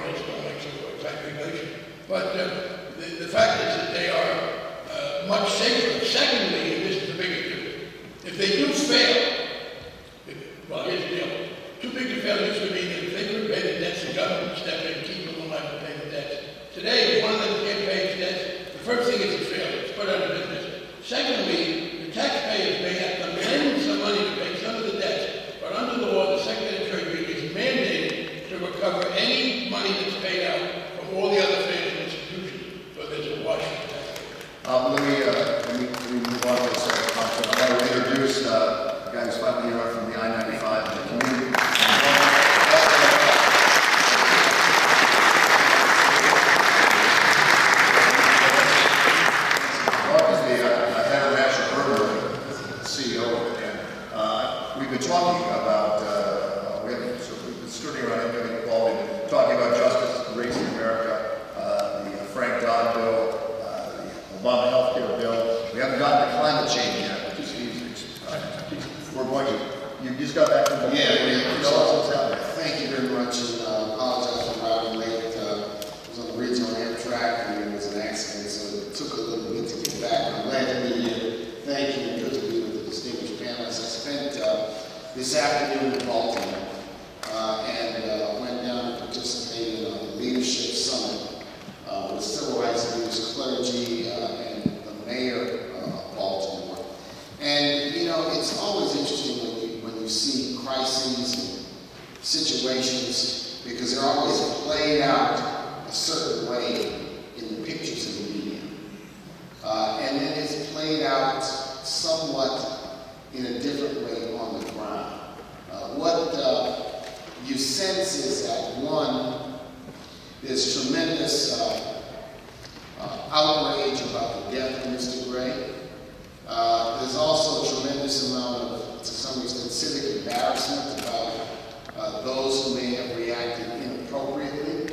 it's going to make some exact regulation. But the fact is that they are much safer. Secondly, and this is the biggest difference, if they do fail, well, here's the deal. Too big to fail used to mean that if they couldn't pay the debts, the government would step in and keep them alive to pay the debts. Today, if one of them can't pay his debts, the first thing is to fail. It's put out of business. Secondly, the taxpayers may have to lend some money to pay some of the debts, but under the law, the Secretary of Treasury is mandated to recover any money that's paid out from all the other financial institutions. So there's a wash for taxpayers. Let me move on to the second concept. I want to introduce the guy who's finally here from the I-95 and the community. Mark is the head of National Urban CEO, and we've been talking about, we've been skirting around inequality, talking about justice, race in America, the Frank Dodd bill, the Obama health care bill. We haven't gotten to climate change yet, which is easy. We're going to, you just got back from the Thank you very much, and apologize for arriving late. I was on the regional Amtrak, and it was an accident, so it took a little bit to get back. I'm glad to be here. Thank you, and good to be with the distinguished panelists. I spent this afternoon in Baltimore, and went down and participated in a leadership summit with civil rights leaders, clergy, and the mayor of Baltimore. And, you know, it's always interesting when you see crises and situations, because they're always played out a certain way in the pictures in the media. And then it's played out somewhat in a different way on the ground. What you sense is that, one, there's tremendous outrage about the death of Mr. Gray. There's also a tremendous amount of, to some extent, civic embarrassment about those who may have reacted inappropriately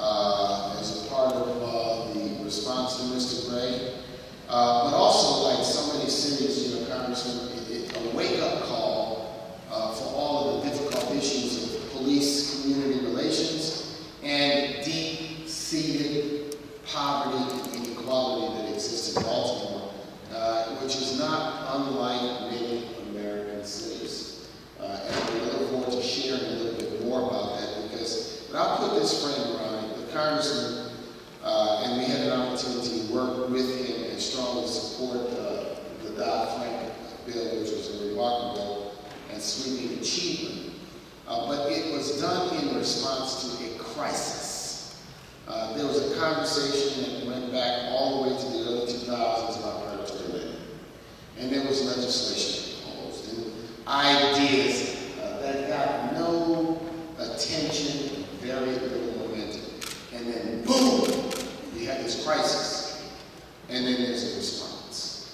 as a part of the response to Mr. Gray. But also, like so many cities, you know, Congressman, a wake-up call for all of the difficult issues of police-community relations and deep-seated poverty and inequality that exists in Baltimore, which is not unlike many American cities. And we look forward to sharing a little bit more about that, because, but I'll put this frame around it. The Congressman, and we had an opportunity to work with him and strongly support the Dodd-Frank bill, which was a remarkable and sweeping achievement. But it was done in response to a crisis. There was a conversation that went back all the way to the early 2000s about predatory lending. And there was legislation proposed and ideas that got no attention and very little momentum. And then, boom, we had this crisis. And then there's a response.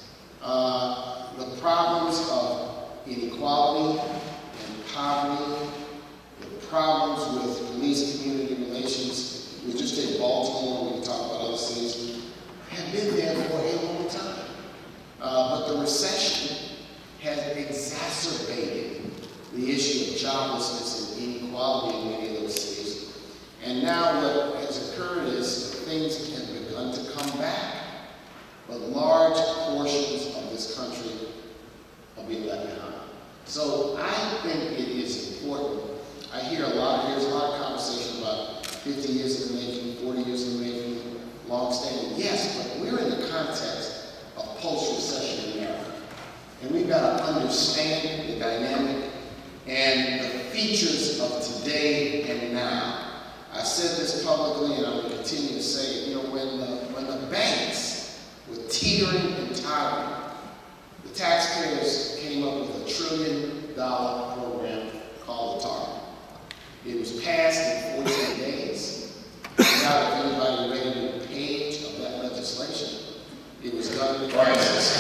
The problems of inequality and poverty, the problems with police-community relations, we just take Baltimore, we can talk about other cities, have been there for a long time. But the recession has exacerbated the issue of joblessness and inequality in many of those cities. And now what has occurred is things have begun to come back, but large portions of this country are being left behind. So I think it is important. I hear there's a lot of conversation about 50 years in the making, 40 years in the making, long-standing. Yes, but we're in the context of post-recession America. And we've got to understand the dynamic and the features of today and now. I said this publicly, and I'm going to continue to say it. You know, when the banks were teetering and tottering, the taxpayers came up with $1 trillion program called the TARP. It was passed in 14 days. Without if anybody read a page of that legislation, it was done in crisis.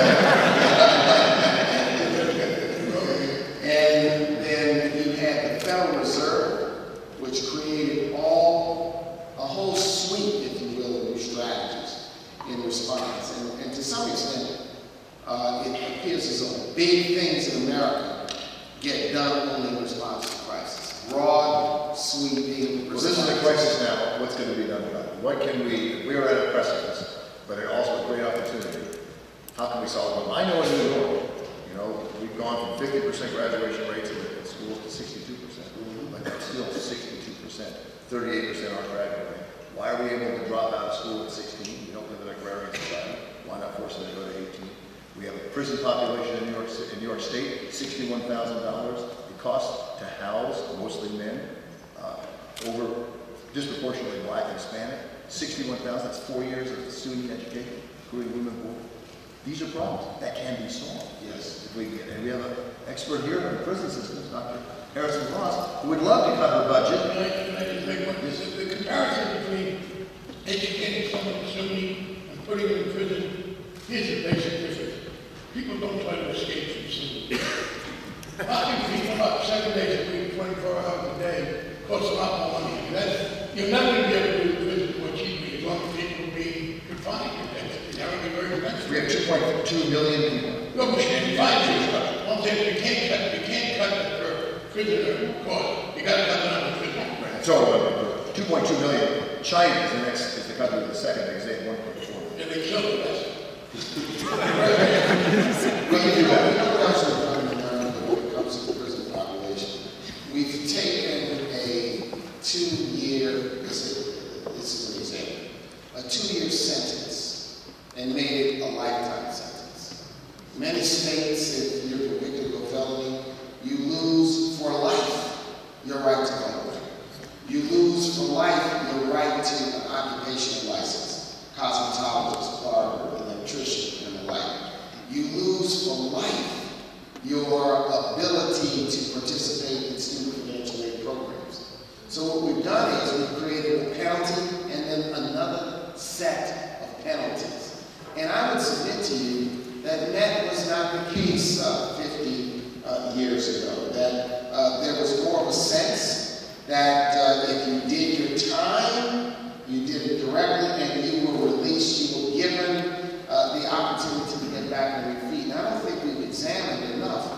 And then you had the Federal Reserve, which created a whole suite, if you will, of new strategies in response. And to some extent, it appears as though big things in America get done only in response to crisis. Broad, sweeping response. Well, this is a crisis now, what's going to be done about it? What can we are at a precipice, but it's also a great opportunity. How can we solve them? I know in New York, you know, we've gone from 50% graduation rates in schools to 62%, but that's still 62%, 38% aren't graduating. Why are we able to drop out of school at 16? We don't live in an agrarian society. Why not force them to go to 18? We have a prison population in New York State, $61,000 it costs to house mostly men, over disproportionately black and Hispanic. 61,000, that's 4 years of student education, including women and boys. These are problems that can be solved. Yes. And we have an expert here on the prison systems, Dr. Harrison-Ross, who would love to cut her budget. Can I just make one? The comparison between educating someone to Sunni and putting them in prison, here's the basic difference. People don't try to escape from Sunni. Locking people up 7 days a week, 24 hours a day, costs a lot more money. You're not going to be able to do prison more cheaply as long as people are being confined. It's inherently very expensive. We have 2.2 million people. No, but you can't find you. One thing you can't cut it for prisoner cost. You got to cut it on the prisoner. Right. So 2.2 million. China is the country with the second biggest, they have 1.4. Yeah, they killed the best. We can do that. When it comes to the prison population, we've taken a 2-year, this is an example, a 2-year sentence and made it a lifetime sentence. Many states, if you're convicted of a felony, you lose for life your right to vote. You lose for life your right to an occupational license, cosmetologist, barber, electrician, and the like. You lose for life your ability to participate in student financial aid programs. So what we've done is we've created a penalty and then another set of penalties. And I would submit to you that that was not the case 50 years ago, that there was more of a sense that if you did your time, you did it directly, and you were released, you were given the opportunity to get back on your feet. And I don't think we've examined enough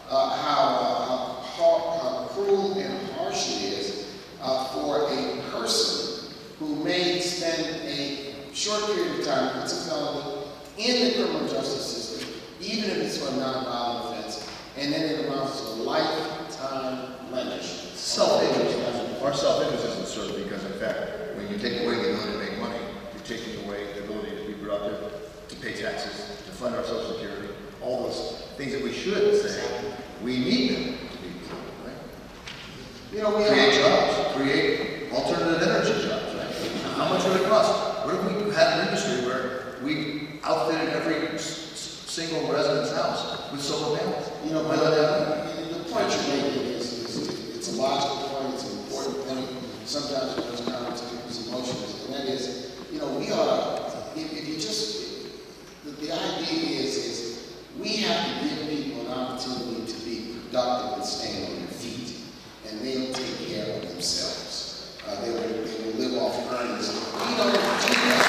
how cruel and harsh it is for a person who may spend a short period of time, it's a felony, in the criminal justice system, even if it's for a non-violent offense, and then it amounts to a lifetime blemish. Self-interest. Our self-interest isn't served because, in fact, when you take away the ability to make money, you're taking away the ability to be productive, to pay taxes, to fund our Social Security, all those things that we should say. We need them to be productive, right? You know, we create jobs, create alternative energy jobs, right? How much would it cost? What if we had an industry where we outfitted every single resident's house with solar panels? You know, the point you're making it's a logical point, it's an important point. Sometimes it goes down to people's emotions, and that is, you know, we ought to, if you just, the idea is we have to give people an opportunity to be productive and stand on their feet, and they'll take care of themselves. They will live off earnings. We don't do that.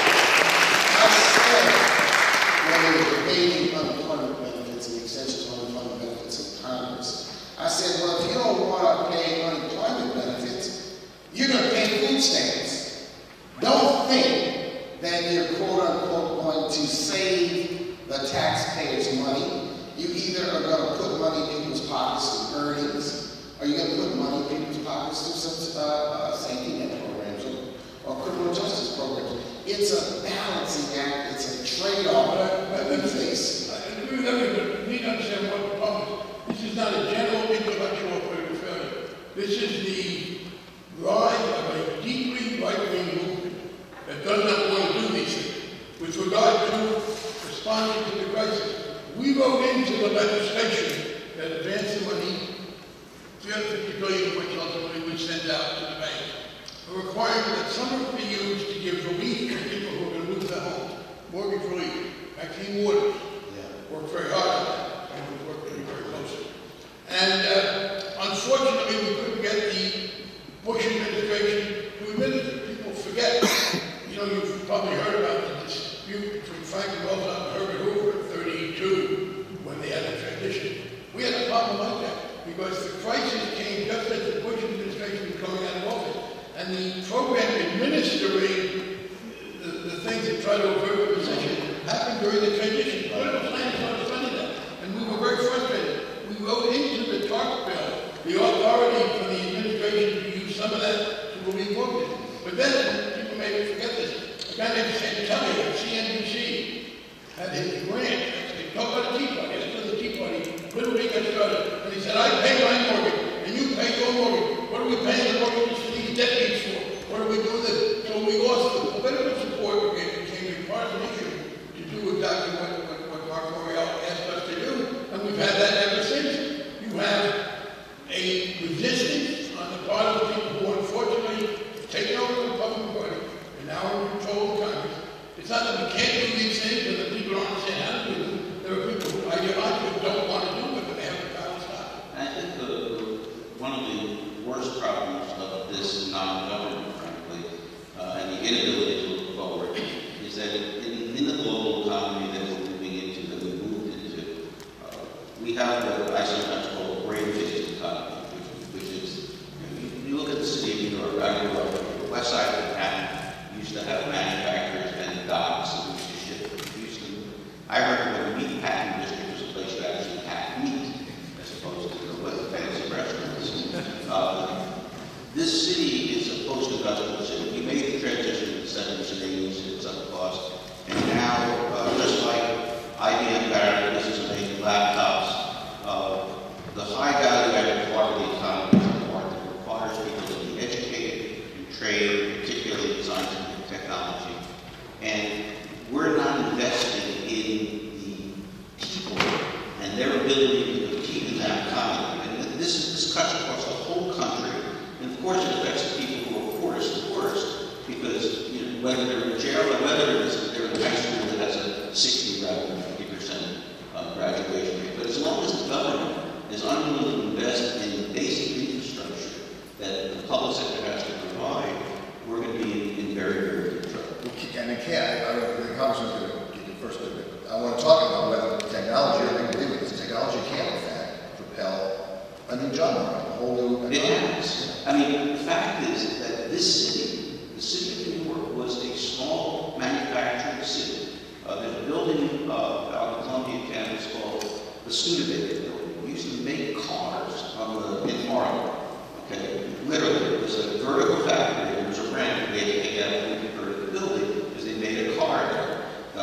I said, when they were debating unemployment benefits and the extension of unemployment benefits in Congress, I said, well, if you don't want to pay unemployment benefits, you're going to pay food stamps. Don't think that you're quote-unquote going to save the taxpayers' money. You either are going to put money in people's pockets through earnings, or you're going to put money in people's pockets through some safety net programs or criminal justice programs. It's a balancing act. It's a trade-off that we face. I agree with everything, but we need to understand what the problem is. This is not a general intellectual political failure. This is the rise of a deeply right-wing movement that does not want to do these things. With regard to responding to the crisis, we wrote into the legislation that advanced the money, $350 billion of which ultimately we send out to the bank, a requirement that some of it be used to give relief to people who are going to lose their homes, mortgage relief. Maxine Waters worked very hard on that. We worked very closely. And unfortunately, we couldn't get the Bush administration to admit it. People forget. You know, you've probably heard about the dispute between Franklin Roosevelt and Herbert Hoover in '32 when they had a transition. We had a problem like that because the crisis came just as the Bush administration was coming out of office. And the But then, people maybe forget this, a guy named Santelli of CNBC had his grant. They talk about the Tea Party, after the Tea Party, little bit got started. And he said, I pay my mortgage, and you pay your mortgage. What are we paying the mortgages for these deputies for? What are we doing this? So we lost the political support, it became a partisan issue to do exactly what Mark Morial asked us to do. And we've had that ever since. You have a resistance on the part of the people who unfortunately taken over the Republican Party and now are in control of Congress. It's not that we can't do these things and that people don't understand how to do them. There are people who ideologically don't want to do it, but they have the power to stop it. I think one of the worst problems of this non-government, frankly, and the inability to look forward, is that in the global economy that we're moving into, that we moved into, we have what I sometimes call a brain-based economy, which is, you look at the city of New York, I grew up, the west side of Manhattan used to have manufacturers and docks and used to ship. I remember when the meatpacking district was a place you actually pack meat, as opposed to the fancy restaurants. This city is a post-industrial city. We made the transition in the 70s and 80s, it's up cost. And now, just like IBM Barrett, this is making laptops, the high value-added part of the economy is the part that requires people to be educated and trained, particularly in science and technology. And we're not investing in the people and their ability to compete in that economy. And this cuts across the whole country. And of course it affects the people who are poorest the worst, because whether they're in jail or whether they're in high school that has a 60 rather than 50% graduation rate. But as long as the government is unwilling to invest in the basic infrastructure that the public sector has to provide, we're going to be in very, very deep trouble. And it can't, I don't know, the Congressman's going to get you first, but I want to talk about whether technology, or anything to do with this, technology can, in fact, propel a new job market, a whole new economy. It has. I mean, the fact is that this city, the city of New York, was a small manufacturing city. There's a building out on the Columbia campus called the Studebaker building. We used to make cars in Harlem. Okay, literally, it was a vertical factory. There was a ramp. We had to take out and convert the building because they made a car there.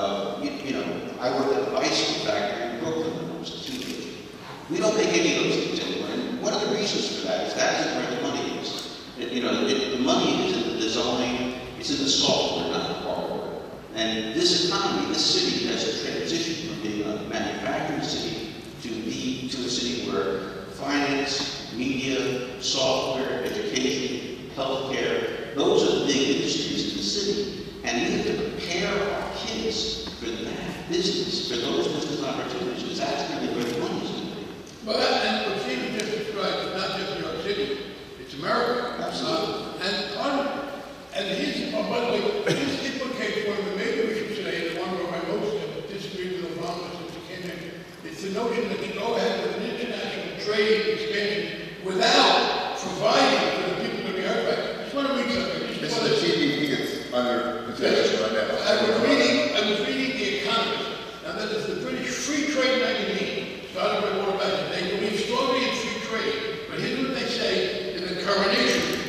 I worked at a bicycle factory in Brooklyn when I was a teenager. We don't make any of those things anymore. And one of the reasons for that is that is where the money is. The money is in the design, it's in the software, not the hardware. And this economy, this city has transitioned from being a manufacturing city to a city where finance, media, software, education, healthcare, those are the big industries in the city. And we have to prepare our kids for that business, for those business opportunities, because that's really where the money is going to be. Well, and what Stephen just described is not just New York City, it's America. Absolutely. And part of it, and by the way, this implicates one of the major issues today, the one where I most disagree with Obama since he came in. It's the notion that you go ahead with an international trade expansion without providing for the people to be hurt by it. I just want to read something. This is the TVP that's under consideration right now. I was reading The Economist. Now that is the British free trade magazine, started by Warren Buffett. They believe strongly in free trade. But here's what they say in the current issue.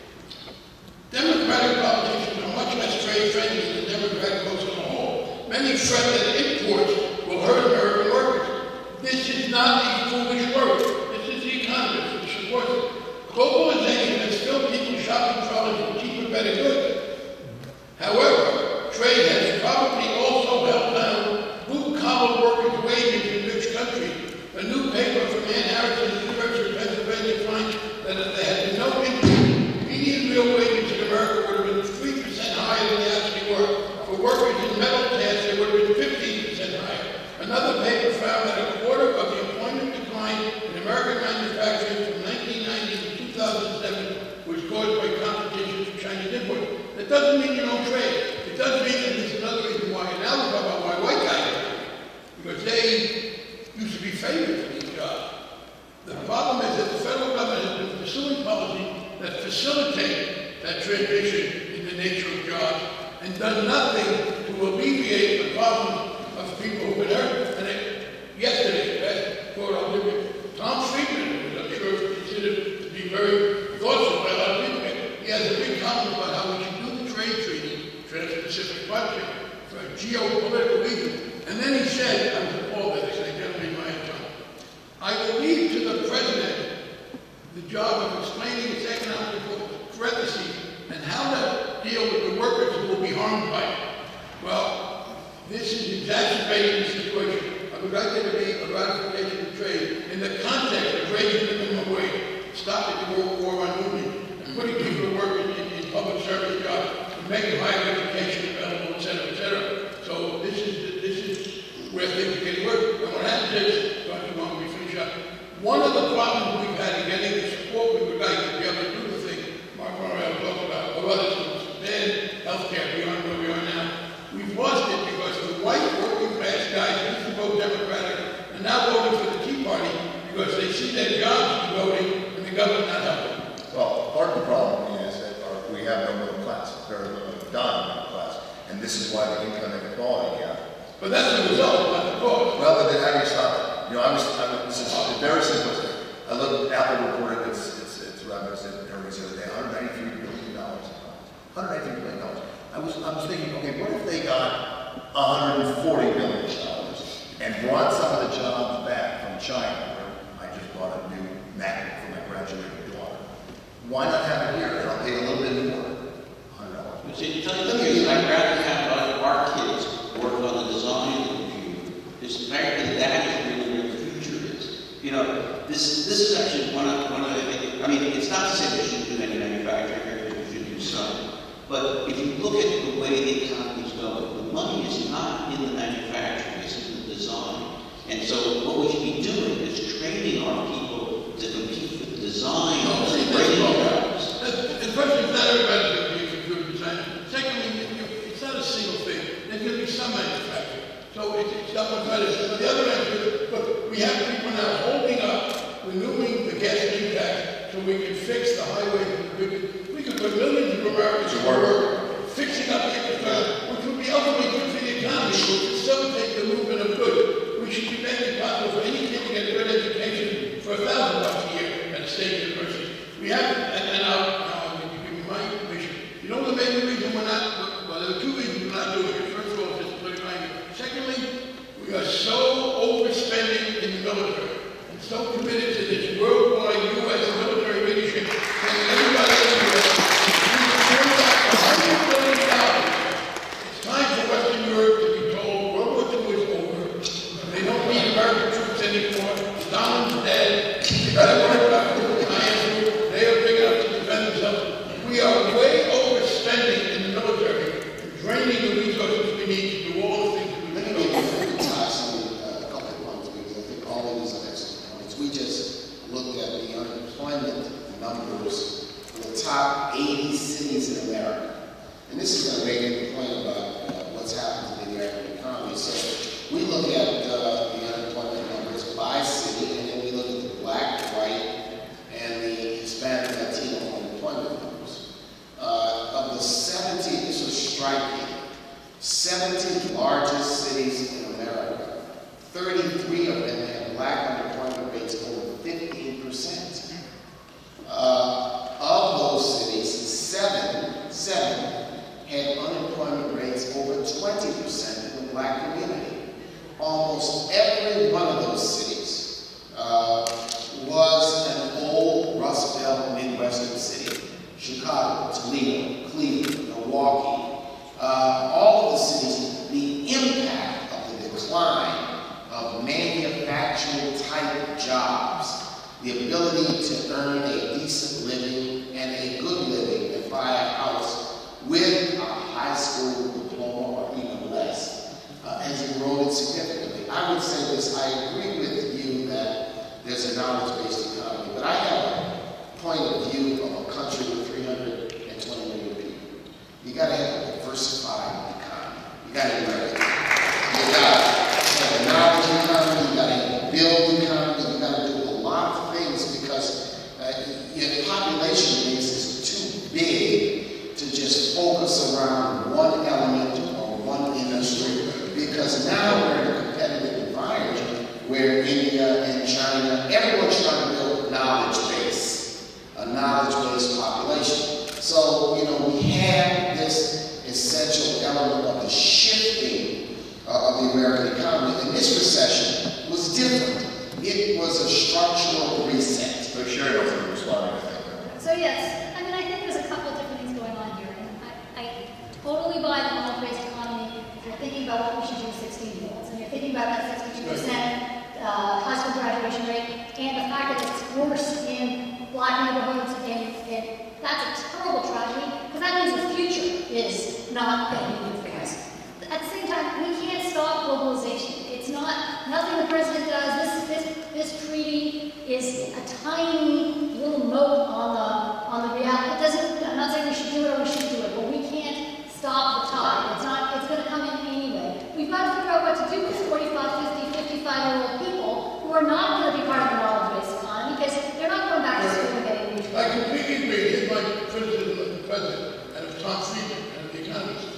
Democratic politicians are much less trade-friendly than Democratic votes as a whole. Many fret that imports will hurt American workers. This is not a foolish word. This is The Economist, which supports it. Globalization has filled people's shopping trolleys with cheaper, better goods. However, trade has probably also helped down blue-collar workers' wages in rich countries. A new paper from Ann Harrison, University of Pennsylvania, finds that there has been no increase. Median real wages in America would have been 3% higher than they actually were. For workers in metal tasks, they would have been 15% higher. Another paper found that a quarter of the employment decline in American manufacturing from 1990 to 2007 was caused by competition from Chinese imports. That doesn't mean you don't trade. It does mean that there's another reason why. And now we talk about why white guys are here. Because they used to be favored for these jobs. The problem is that the federal government has been pursuing policies that facilitate that transition in the nature of jobs and done nothing to alleviate the problem of people who've been hurt. And yesterday, last quote I'll give you, Tom Friedman, who I'm sure is considered to be very thoughtful by a lot of people, he has a big comment about how we should question for geopolitical reasons. And then he said, I was appalled that this gentleman in my time, I will leave to the president the job of explaining its economic parentheses and how to deal with the workers who will be harmed by it. Well, this is exacerbating the situation. I would like there to be a ratification of trade in the context of raising the minimum wage, stopping the war on union, and putting people to work in public service jobs, and making higher education available, et cetera, So this is where things are getting worse. And what happens is, Dr. Long, we finish up. One of the problems we've had in getting the support we would like to be able to do the thing Mark Morrell talked about, or other things, then healthcare beyond where we are now. We've lost it because the white working class guys used to vote Democratic and now voting for the Tea Party because they see their jobs voting and the government not helping. Well, part of the problem is that we have no middle class, very little dying middle class, and this is why the income inequality gap. But that's the result, not the cause. Well, but then how do you stop it? You know, this is very simplistic. I looked at Apple reported its revenues and earnings the other day, $193 billion. $193 billion. I was thinking, okay, what if they got $140 billion and brought some of the jobs back from China, where I just bought a new magnet for my graduating daughter. Why not have it here? And I'll pay a little bit more. $100. See, to tell you the truth, I'd rather have our kids work on the design of the computer. It's apparently that is really where the future is. You know, this is actually one of the things. I mean, it's not to say we shouldn't do any manufacturing here, we should do some. But if you look at the way the economy is going, the money is not in the manufacturing, it's in the design. And so what we should be doing is training our people to compete with the design of the jobs. The question is not everybody's going to be a computer designer. Secondly, it's not a single thing. There's going to be some manufacturing. So it's not much better. But the other answer, look, we have people now holding up, renewing the gasoline tax so we can fix the highway. We can put millions of Americans to work fixing up the infrastructure, which would be ultimately good for the economy, which would facilitate the movement of goods. We should be making it possible for any kid to get a good education for $1,000 a year at a state university. We have, and I'll give you my information. You know the main reason we're not, well, there are two reasons we're not doing it. First of all, it's just political anger. Secondly, we are so overspending in the military and so committed to this worldwide U.S. military leadership that everybody it's time for Western Europe to be told World War II is over. They don't need American troops anymore. Stalin's dead. They are big enough to defend themselves. We are way overspending in the military, draining the resources we need to do all the things we need to do. Let me touch on a couple of points because I think all of these are excellent points. We just looked at the unemployment numbers for the top 80 cities in America. And this is going to make a point about what's happened to the American economy. So we look at the unemployment numbers by city, and then we look at the black, white, and the Hispanic, Latino unemployment numbers. Of the 70, this was striking, 70 largest cities in America, 33 of them had black unemployment rates over 15%. Of those cities, seven had unemployment rates over 20% in the black community. Almost every one of those cities was an old Rust Belt Midwestern city. Chicago, Toledo, Cleveland, Milwaukee. All of the cities, the impact of the decline of manufacturing type jobs, the ability to earn a decent living and a good living and buy a house with a high school diploma or even less, has eroded significantly. I would say this, I agree with you that there's a knowledge-based economy, but I have a point of view of a country with 320 million people. You gotta have a diversified economy. You gotta have a knowledge economy, you gotta have a build economy, you gotta do a lot of things because your population base is too big to just focus around one element or one industry, because now we're in a competitive environment where India and China, everyone's trying to build a knowledge-based population. So, you know, we have this, it's essential element of the shifting of the American economy. And this recession was different. It was a structural reset. So Sherry was responding, I think. So yes, I mean, I think there's a couple of different things going on here. And I totally buy the knowledge-based economy if you're thinking about what we should do with 16-year-olds, and you're thinking about that 62% high school graduation rate, and the fact that it's worse in black neighborhoods, and that's a terrible tragedy, because that means the future is not getting good for us. At the same time, we can't stop globalization. It's not, nothing the president does. This treaty is a tiny little mote on the reality. It doesn't, I'm not saying we should do it or we should do it, but we can't stop the tide. It's going to come in anyway. We've got to figure out what to do with 45, 50, 55-year-old people who are not going to be part of the knowledge-based economy because they're not going back to school and getting new jobs. I completely agree. Here's my criticism of the president and of Tom Friedman and the economists.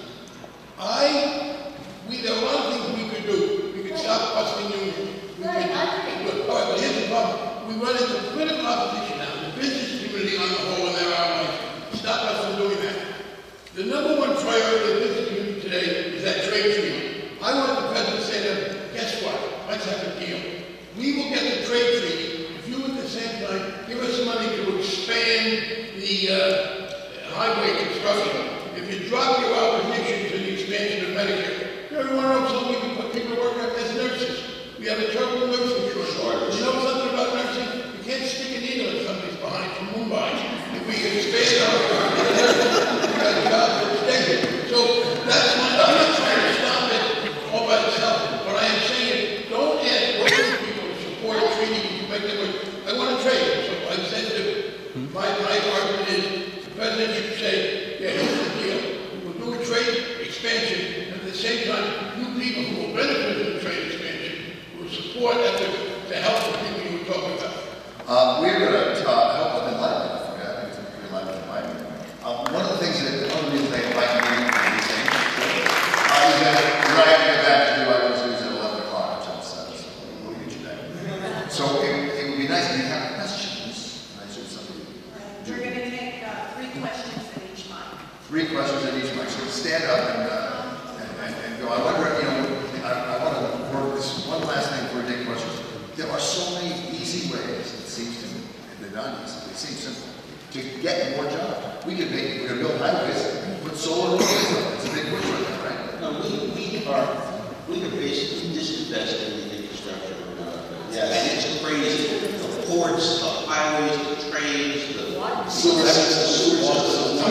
There are a lot of things we could do. We could stop busting unions. All right, but here's the problem. We run into political opposition now. The business community on the whole, and there are like, stop us from doing that. The number one priority of the business community today is that trade treaty. I want the president to say to them, guess what? Let's have a deal. We will get the trade treaty if you at the same time give us money to expand the highway construction. If you drop your opposition to the expansion of Medicare, everyone knows that we can put people to work as nurses. We have a terrible nursing shortage. You know something about nursing? You can't stick a needle in somebody's behind from Mumbai. If we can expand our we got a job for extension. So that's why I'm not trying to stop it all by itself. But I am saying, don't ask working people to support a treaty when you make them work. I want to trade. So I said to my argument is the president should say, yeah, here's the deal. We will do a trade expansion, and at the same time, you people who will benefit from the trade expansion will support efforts to help the people you were talking about. We're going to help them enlighten. I forgot. I think it's pretty enlightening. One of the things that, one of the reasons they invite me to these things is that I have to get back to do items at 11 o'clock, which I'm sad, so we'll get you back. So it would be nice if you have questions. I should somebody. We're going to take 3 questions at each mic. 3 questions at each mic. So stand up and go. I wonder, I want to work this one last thing before we take questions. There are so many easy ways, it seems to me, and they're not easy, they seem simple, to get more jobs. We're going to build highways, put solar on it. It's a big push right now, right? No, we are basically disinvesting in infrastructure. Yeah, and it's crazy. The ports, the highways, the trains, the sewer systems.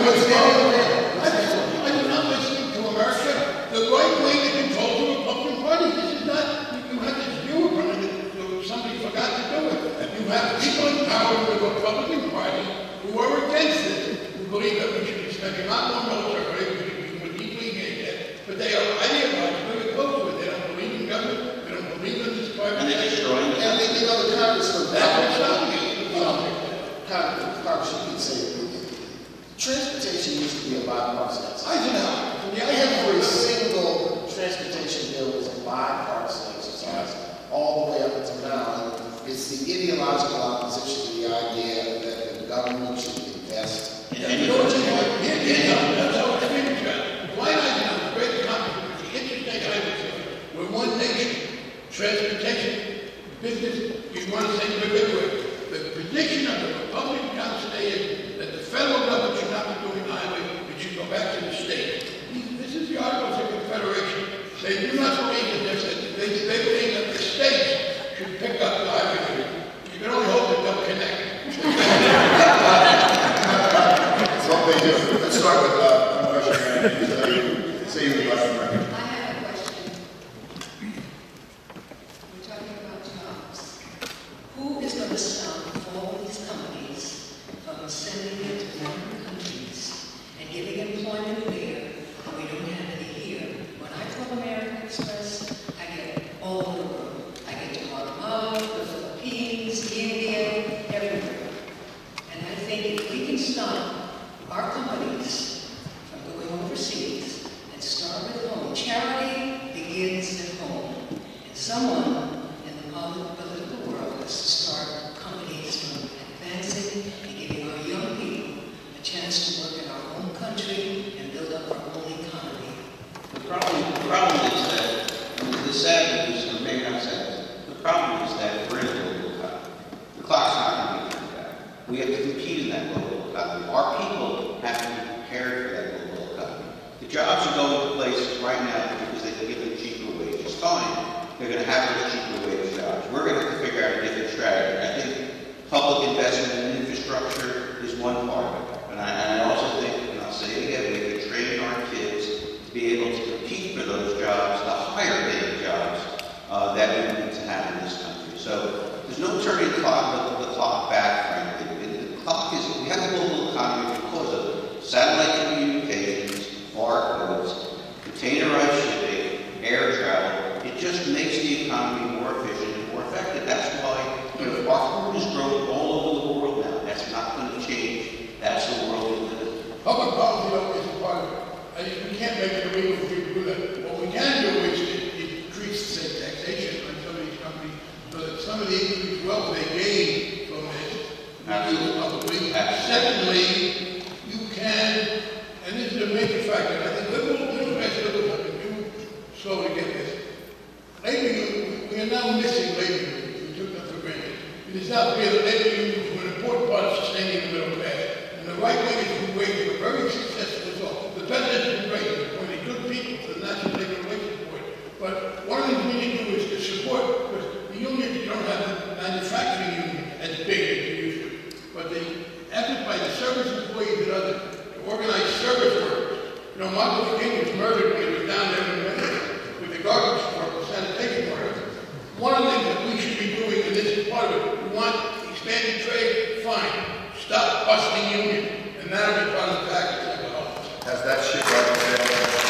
I do not listen to America. The right wing is controls the Republican Party. This is not, you have this view of it. Somebody forgot to do it. You have people in power in the Republican Party who are against this, who believe that we should be spending a lot more military, we should be more deeply engaged in it. But they are ideologically opposed to it. They don't believe in government. They don't believe in this party. And they're destroying it. And the congressman, Congress, you can say, transportation used to be a bipartisan exercise. Every single transportation bill is a bipartisan exercise, all the way up until now. It's the ideological opposition to the idea that the government should invest. And you know what you want? That's how it's been done. Why not? Great accomplishment. The interesting idea. We're one nation. Transportation, business, you want to say we're good with. The prediction of the Republican Council today is that the federal government should not be doing the highway, it should go back to the state. This is the Articles of Confederation. They do not believe in this. They believe that the states should pick up the highway. You can only hope that they'll connect. That's what they do. Let's start with one question. Say you would like to record. I have a question. We're talking about jobs. Who is going to stop all these companies from sending it to foreign countries and giving employment there? We don't have any here. When I call American Express, I get all over the world. I get to Guatemala, the Philippines, India, everywhere. And I think if we can stop our companies from going overseas and start at home, charity begins at home. And someone in the political world has to start companies from advancing and giving our young people a chance to work in our own country and build up our own economy. compete in that global economy. Our people have to be prepared for that global economy. The jobs are going to places right now because they can give them cheaper wages. Fine, they're going to have those cheaper wage jobs. We're going to have to figure out a different strategy. I think public investment in infrastructure is one part of it. And I also think, and I'll say it again, we can train our kids to be able to compete for those jobs, the higher paying jobs that we need to have in this country. So there's no turning the clock back, frankly. The clock is, we have a global economy because of satellite communications, barcodes, containerized shipping, air travel. It just makes the economy more efficient and more effective. That's why, you know, our food is grown all over the world now. That's not going to change. That's the world we live in. Public policy is a part of it. We can't make it illegal for people to do that. What we can do is increase the same taxation on some of these companies so that some of the increased wealth they gain from this is publicly. Secondly, you can, and this is a major factor, and I think middle-class liberals have been too slow to get this. Labor, we are now missing labor unions. We took them for granted. It is not clear that labor unions were an important part of sustaining the middle class. And the right wing has been waging a very successful assault. The president has been great. He's appointed good people to the National Labor Relations Board. But one of the things we need to do is to support, because the unions don't have a manufacturing union as big as they used to. But the effort by the service employees and others to organize service workers. You know, Martin Luther King was murdered when he was down there in Memphis with the garbage workers, sanitation workers. One of the things that we should be doing, and this is part of it, we want expanded trade, fine. Stop busting union, and that'll be part of the package like a whole. Has that shit right there?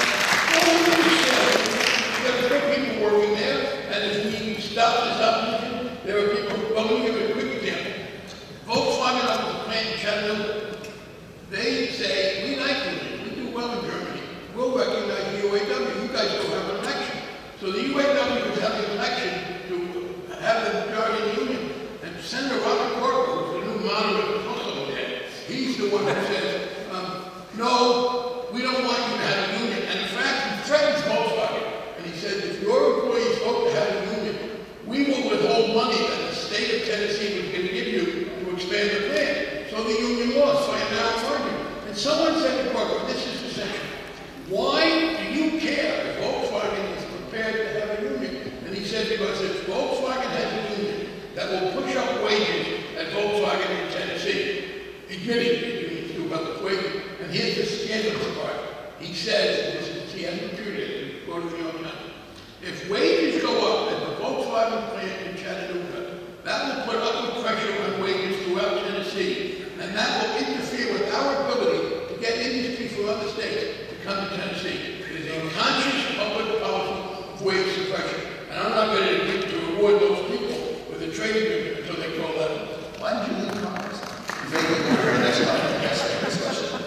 There are people working there, and if we stop this opposition, there are people, well, let me give you a quick example. Volkswagen up at the plant in Chattanooga, they say, we like unions, we do well in Germany. We'll recognize the UAW, you guys go have an election. So the UAW is having an election to have the majority in the union. And Senator Robert Corker, who's the new monitor, he's the one who says, no, we don't want you to have a union. And in fact, he threatens Volkswagen. And he says, if your employees vote to have a union, we will withhold money that the state of Tennessee was going to give you to expand the plant. So the union lost, so I am now arguing. And someone said to Corker, this is essential. Why do you care if Volkswagen is prepared to have a union? And he said, because if Volkswagen has a union, that will push up wages at Volkswagen in Tennessee. Admitting you need to do about the wages. And here's the scandalous part. He says, he hasn't computed it, quoted the New York Times. If wages go up at the Volkswagen plant in Chattanooga, that will put upward pressure on wages throughout Tennessee. And that will interfere with our ability to get industry from other states to come to Tennessee. It is a conscious public policy of wage suppression. And I'm not going to reward those people with a trade agreement until they call that. Why did you leave Congress? Next question.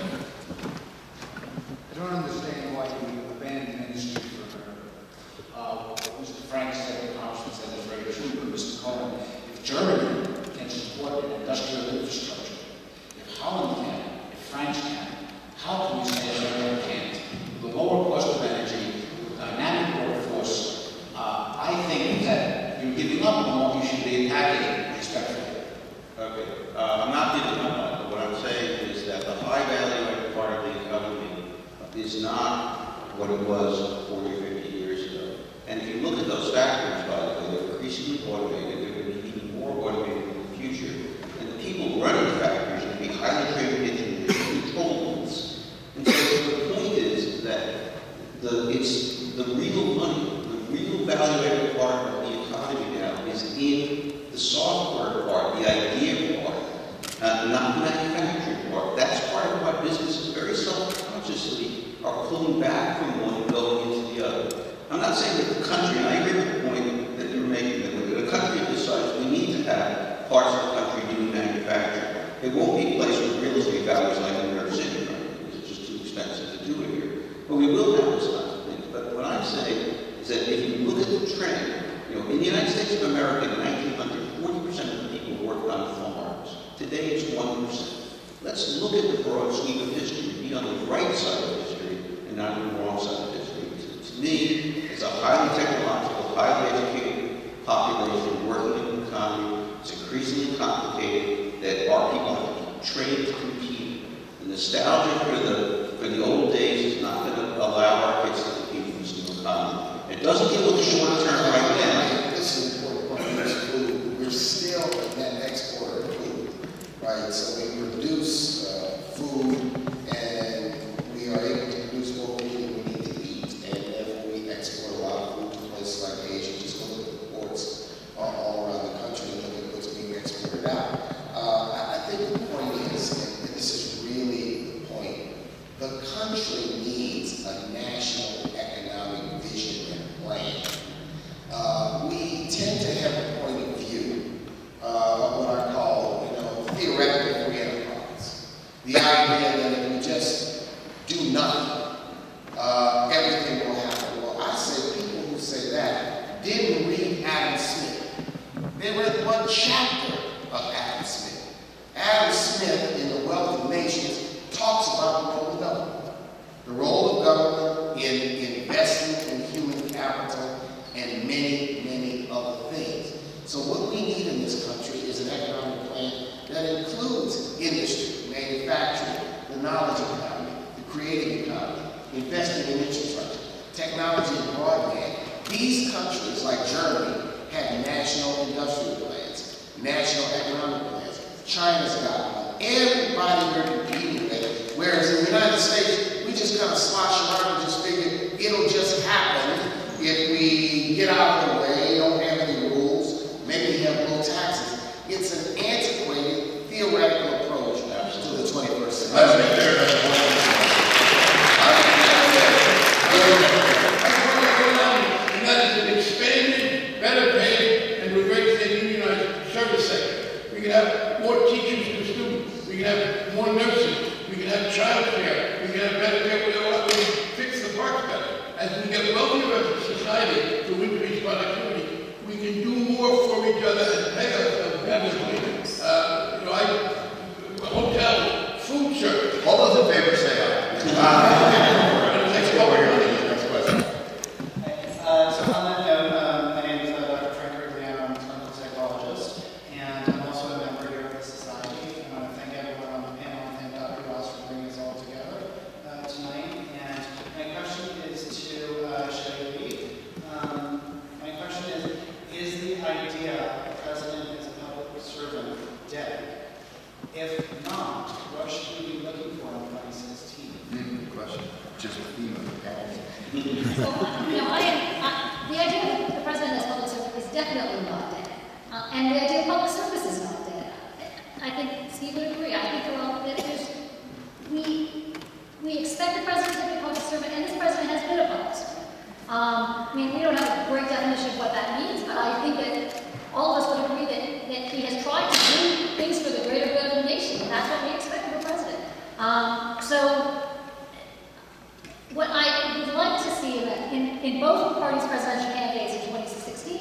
I don't understand why you abandoned industry for America. What Mr. Frank said, the Congressman said is very true, but Mr. Cohen, if Germany can support an industrial infrastructure, if Holland can, if France can, how can you say America can't? The lower cost of energy, the dynamic workforce, I think that you're giving up on what you should be attacking respectfully. Okay, I'm not giving up on it, but what I'm saying is that the high value part of the economy is not what it was 40 or 50 years ago. And if you look at those factories, by the way, they're increasingly automated, they're going to be even more automated in the future. And the people running the factories are going to be highly trained engineers, controllers. And so the point is that it's the real money, the real value-added part of the economy now is in the software part, the idea part, not the manufacturing part. That's part of why businesses very self-consciously are pulling back from one and going into the other. I'm not saying that the country, and I agree with the point that you're making, that the country decides we need to have parts of the country doing manufacturing. It won't be a place with real estate values like in New York City, right? Because it's just too expensive to do it here. But we will have those kinds of things. But what I'm saying is that if you look at the trend, you know, in the United States of America in 1900, 40% of the people worked on farms. Today it's 1%. Let's look at the broad sweep of history, be on the right side of history and not on the wrong side of history. To me, it's a highly technological, highly educated population working in the economy. It's increasingly complicated that our people have to keep trained to compete. The nostalgia for the old days is not going to allow our kids to compete in this new economy. It doesn't deal with the short term right now. This is an important point. Food. We're still a net exporter of food, right? So we produce food, and we are able to produce more food than we need to eat, and therefore we export a lot of food to places like Asia. Just go look at the ports all around the country and look at what's being exported out. I think the point is, and this is really the point, the country needs a national economic vision and plan. We tend to have a point of view of what I call, theoretical free enterprise. The idea that if we just do nothing, everything will happen. Well, I say people who say that didn't read Adam Smith. They read one chapter of Adam Smith. Adam Smith, in The Wealth of Nations, talks about the role of government. The role of government in investing in human capital and many, many other things. So what we need in this country is an economic plan that includes industry, manufacturing, the knowledge economy, the creative economy, investing in infrastructure, technology and broadband. These countries, like Germany, have national industrial plans, national economic plans. China's got one. Everybody we're competing with, whereas in the United States, we just kind of slosh around and just figure it'll just happen if we get out of the way, don't have any rules, maybe have low taxes. It's an antiquated, theoretical approach to the 21st century. And that is an expanded, better paid, and we're great to unionized service sector. We can have more teachers per student. We can have more nurses. We can have child care. We can have better care. We can fix the parks better. As we get wealthier as a society through increased productivity, we can do more for each other and pay ourselves better. Hotel, food service. All those in favor say aye. Next question. So on that note, my name is Dr. Frank Rigliano. I'm a clinical psychologist, and I'm also a member here of the society. I want to thank everyone on the panel and thank Dr. Ross for bringing us all together tonight. And my question is to Sherry Lee. My question is the idea of the president as a public servant dead? If not, what should we be looking for in 2016? Good question. Just a theme of the panel. The idea of the president as public servant is definitely not dead. And the idea of public service is not dead. I think Steve would agree. I think we expect the president to be a public servant, and this president has been a public servant. We don't have a great definition of what that means, but I think that all of us would agree that he has tried to do things for the greater good of the nation. That's what we expect of a president. So what I would like to see in both parties' presidential candidates in 2016,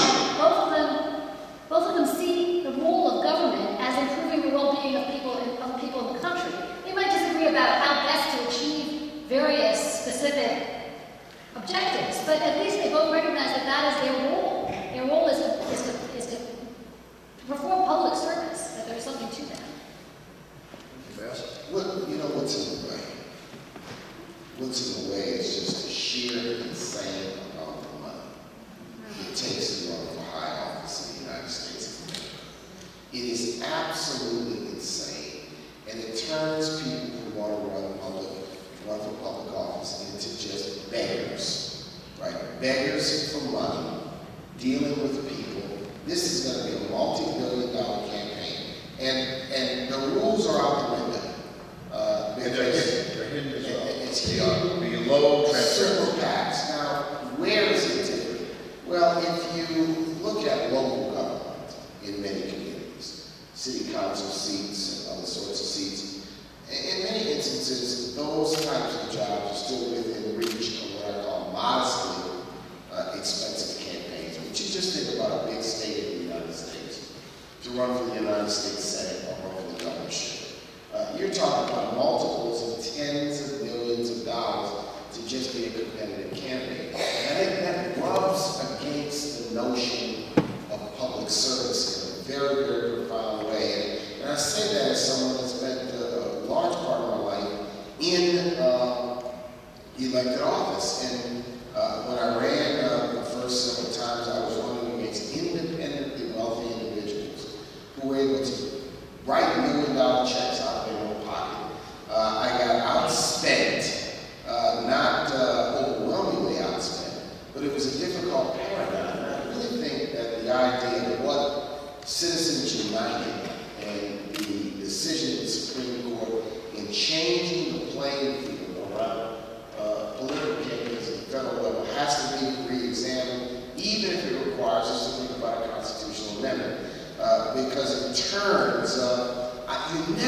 both of them see the role of government as improving the well-being of people in the country. They might disagree about how best to achieve various specific objectives, but at least they both recognize that that is their role. Their role is to perform public service, that there's something to that. What's in the way? What's in the way is just the sheer insane amount of money it takes to run for high office in the United States of America. It is absolutely insane, and it turns people who want to run for public office into just beggars, right? Beggars for money, dealing with people. This is going to be a multi-billion-dollar campaign, and the rules are out the window. They're hidden as well. It's below super PACs. Now, where is it different? Well, if you look at local government in many communities, city council seats and other sorts of seats, in many instances, those types of jobs are still within the reach of what I call modestly expensive campaigns. But you just think about a big state in the United States. To run for the United States Senate or run for the governorship. You're talking about multiples of tens of millions of dollars to just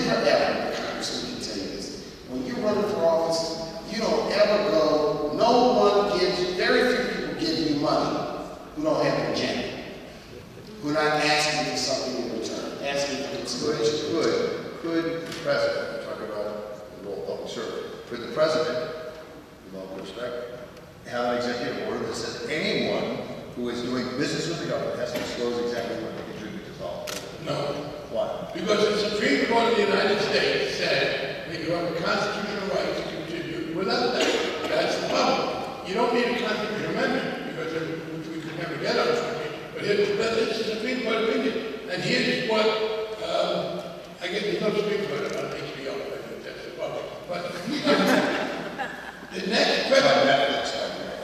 never ever, Congressman can tell you this, when you're running for office, you don't ever go, no one gives, very few people give you money who don't have an agenda, who are not asking for something in return, asking for consideration. Could the president, we're talking about the role of public service, could the president, with all due respect, have an executive order that says anyone who is doing business with the government has to disclose exactly what they contribute to politics? No. Why? Because the Supreme Court of the United States said that you have a constitutional right to contribute without that. That's the problem. You don't need a constitutional amendment, because which we could never get on something. But it's the Supreme Court opinion. And here's what, I guess there's no Supreme Court on HBO, I think that's the public. But the next question,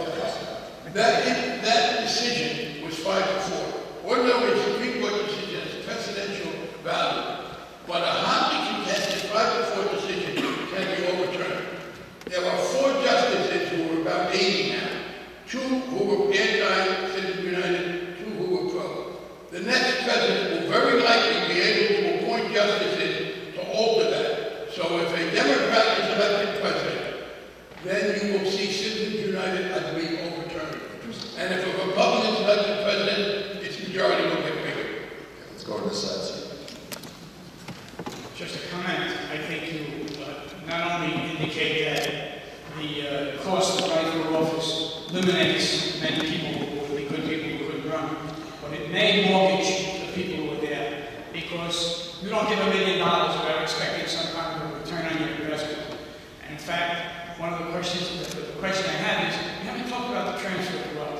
that decision was 5-4. Ordinarily, Supreme Court decision has precedential value, but a hotly contested 5-4 decision can be overturned. There are 4 justices who are about 80 now, 2 who were anti-Citizens United, 2 who were pro. The next president will very likely be able to appoint justices to alter that. So if a Democrat is elected president, then you will see Citizens United as being overturned. And if a Republican is elected president, its majority will get bigger. Let's go to the side. Just a comment. I think you not only indicate that the cost of running for office eliminates many people who would be good people who couldn't run, but it may mortgage the people who are there, because you don't give $1 million without expecting some kind of a return on your investment. And in fact, one of the questions, the question I have is, we haven't talked about the transfer of wealth.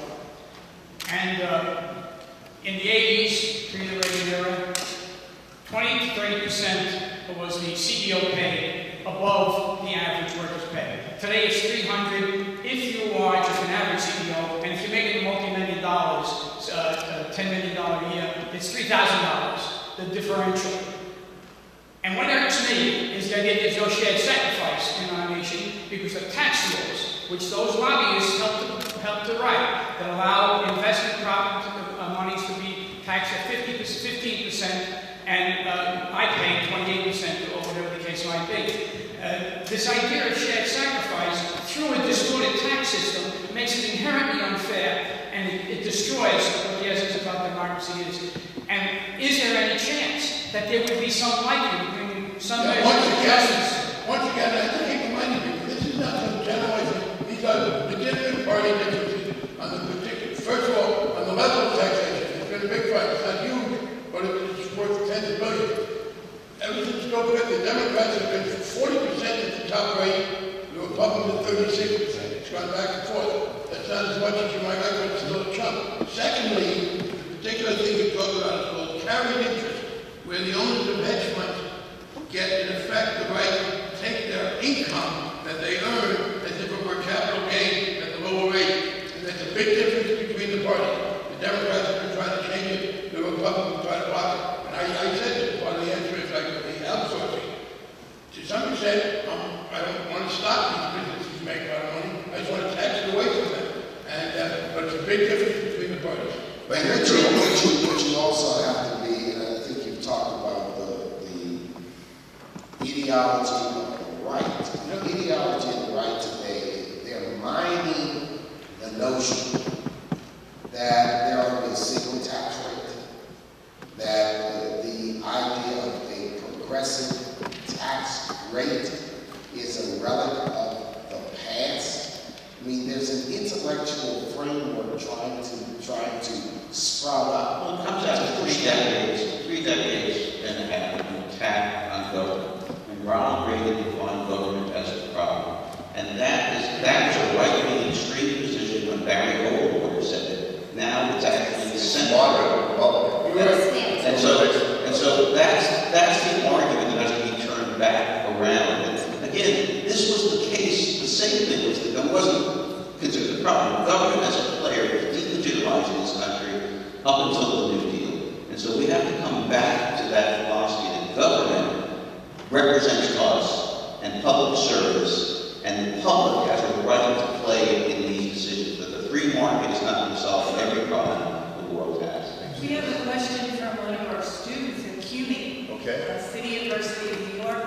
And in the 80s, during the Reagan era, 20 to 30% was the CEO pay above the average worker's pay. Today it's $300 if you are just an average CEO, and if you're making multi-million dollars, $10 million a year, it's $3,000, the differential. And what hurts me is that there's no shared sacrifice in our nation, because of tax laws, which those lobbyists help to write, that allow investment monies to be taxed at 15%, and I pay 28%, or whatever the case might be. This idea of shared sacrifice through a distorted tax system makes it inherently unfair, and it destroys what the essence about democracy is. And is there any chance that there would be some likelihood to bring some measure of justice? Once again, I have to keep reminding people, this is not some generalization. These are legitimate party differences on the particular. First of all, on the level of taxation, it's been a big fight. It's not huge, but it's worth tens of billions. Ever since COVID, the Democrats have been 40% at the top rate, the Republicans at 36%. It's gone back and forth. That's not as much as you might like, but it's still a chunk. Secondly, the particular thing we talk about is called carried interest, where the owners of hedge funds get, in effect, the right to take their income that they earn as if it were capital gain at the lower rate. And there's a big difference between the parties. The Democrats have been trying to change it, the Republicans try to block it. And I said that part of the answer is like the outsourcing. To some extent, I don't want to stop these businesses from making a lot of money. I just want to tax it away from them. And, but it's a big difference between the parties. But what you also have to be, and I think you've talked about the ideology of the right. You know, the ideology of the right today, they're mining the notion that there ought to be a single tax rate, that the idea of a progressive tax rate is a relic of the past. I mean, there's an intellectual framework trying to sprout up. Well, it comes out of 3 decades and a half of an attack on government. And Ronald Reagan defined government as a problem. And that was a right-wing extreme position when Barry Goldwater said it. Now it's actually the center. And so that's the argument that has to be turned back around. And again, this was the case, the same thing was that there wasn't considered a problem. Government as a player delegitimizing this country up until the New Deal. And so we have to come back to that philosophy that government represents us and public service, and the public has a right to play in these decisions. That the free market is not going to solve every problem the world has. We have a question from one of our students in CUNY, City University of New York.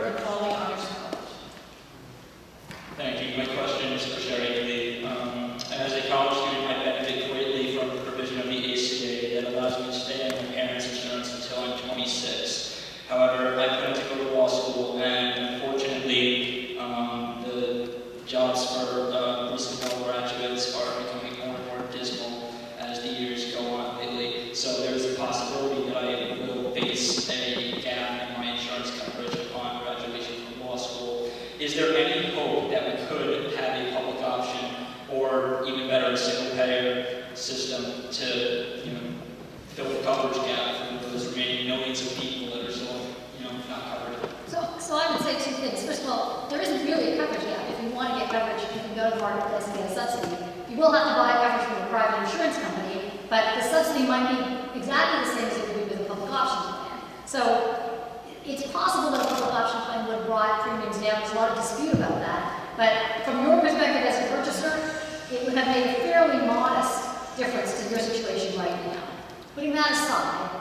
is there any hope that we could have a public option, or even better, a single-payer system to, fill the coverage gap for those remaining millions of people that are still, not covered? So I would say two things. First of all, there isn't really a coverage gap. If you want to get coverage, you can go to the marketplace and get a subsidy. You will have to buy coverage from a private insurance company, but the subsidy might be exactly the same as it would be with a public option plan. So it's possible that a public option plan would brought premiums down. There's a lot of dispute about that. But from your perspective as a purchaser, it would have made a fairly modest difference to your situation right now. Putting that aside,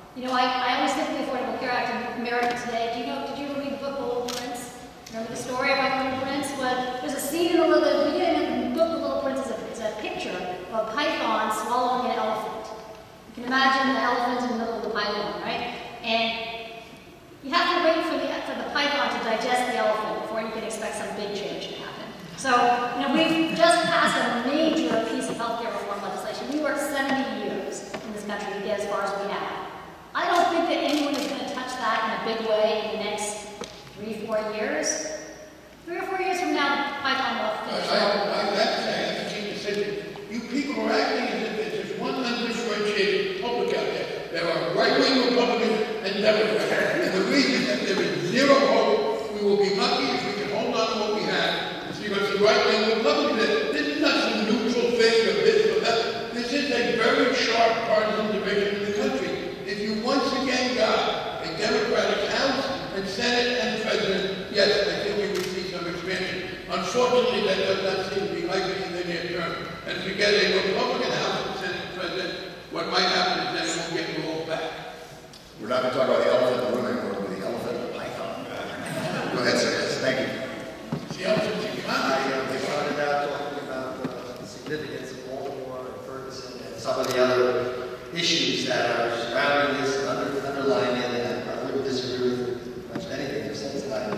I always think of the Affordable Care Act in America Today. Did you ever read the book The Little Prince? Remember the story about the Little Prince? Well, there's a scene in the beginning of the book The Little Prince is a picture of a python swallowing an elephant. You can imagine the elephant in the middle of the python, right? And you have to wait for the python to digest the elephant before you can expect some big change to happen. So, we've just passed a major piece of healthcare reform legislation. We worked 70 years in this country to get as far as we have. I don't think that anyone is going to touch that in a big way in the next 3-4 years. 3 or 4 years from now, Python will finish. I have to keep the sentence. You people are acting as if there's just one undifferentiated public out there. There are right-wing Republicans and Democrats. And the reason that there is zero hope, we will be lucky if we can hold on to what we have. It's because the right-wing Republicans, this is not some neutral thing of this or that. This is a very sharp partisan division in the country. If you once again got a Democratic House and Senate and President, yes, I think you would see some expansion. Unfortunately, that does not seem to be likely in the near term. And if you get a Republican House and Senate and President, what might happen is then it will get rolled back. We're not going to talk about the elephant in the room anymore, but the elephant in the python. Go ahead, sir. Yes, thank you. The elephant in the python. They started out talking about the significance of Baltimore and Ferguson and some of the other issues that are surrounding this and underlying it, and I wouldn't disagree with much anything you've said tonight.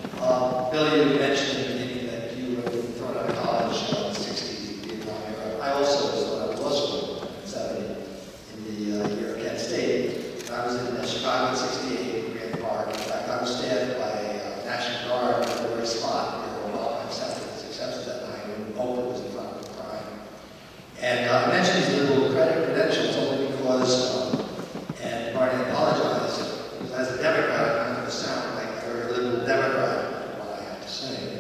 Bill, you mentioned in the beginning that you were thrown out of college in the 60s, the Vietnam era. I also was thrown out of law school in 70 in the year of Kent State. I was in Chicago in 68 in Grand Park. In fact, I was stabbed by a National Guard at the very spot where all my exceptions that night when Oprah was in front of the crime. And I mentioned these little credit credentials only because, and Marty apologized, because as a Democrat, I'm going to sound like a very liberal Democrat in what I have to say.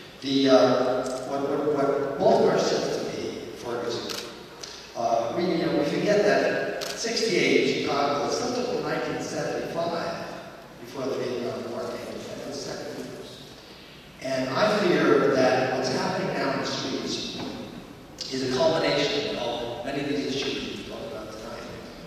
What Baltimore said to me, Ferguson, we forget that 68 Chicago, it's not until 1975 before the Vietnam War came. It was second years. And I fear that what's happening now in the streets is a culmination of many of these issues we talked about tonight,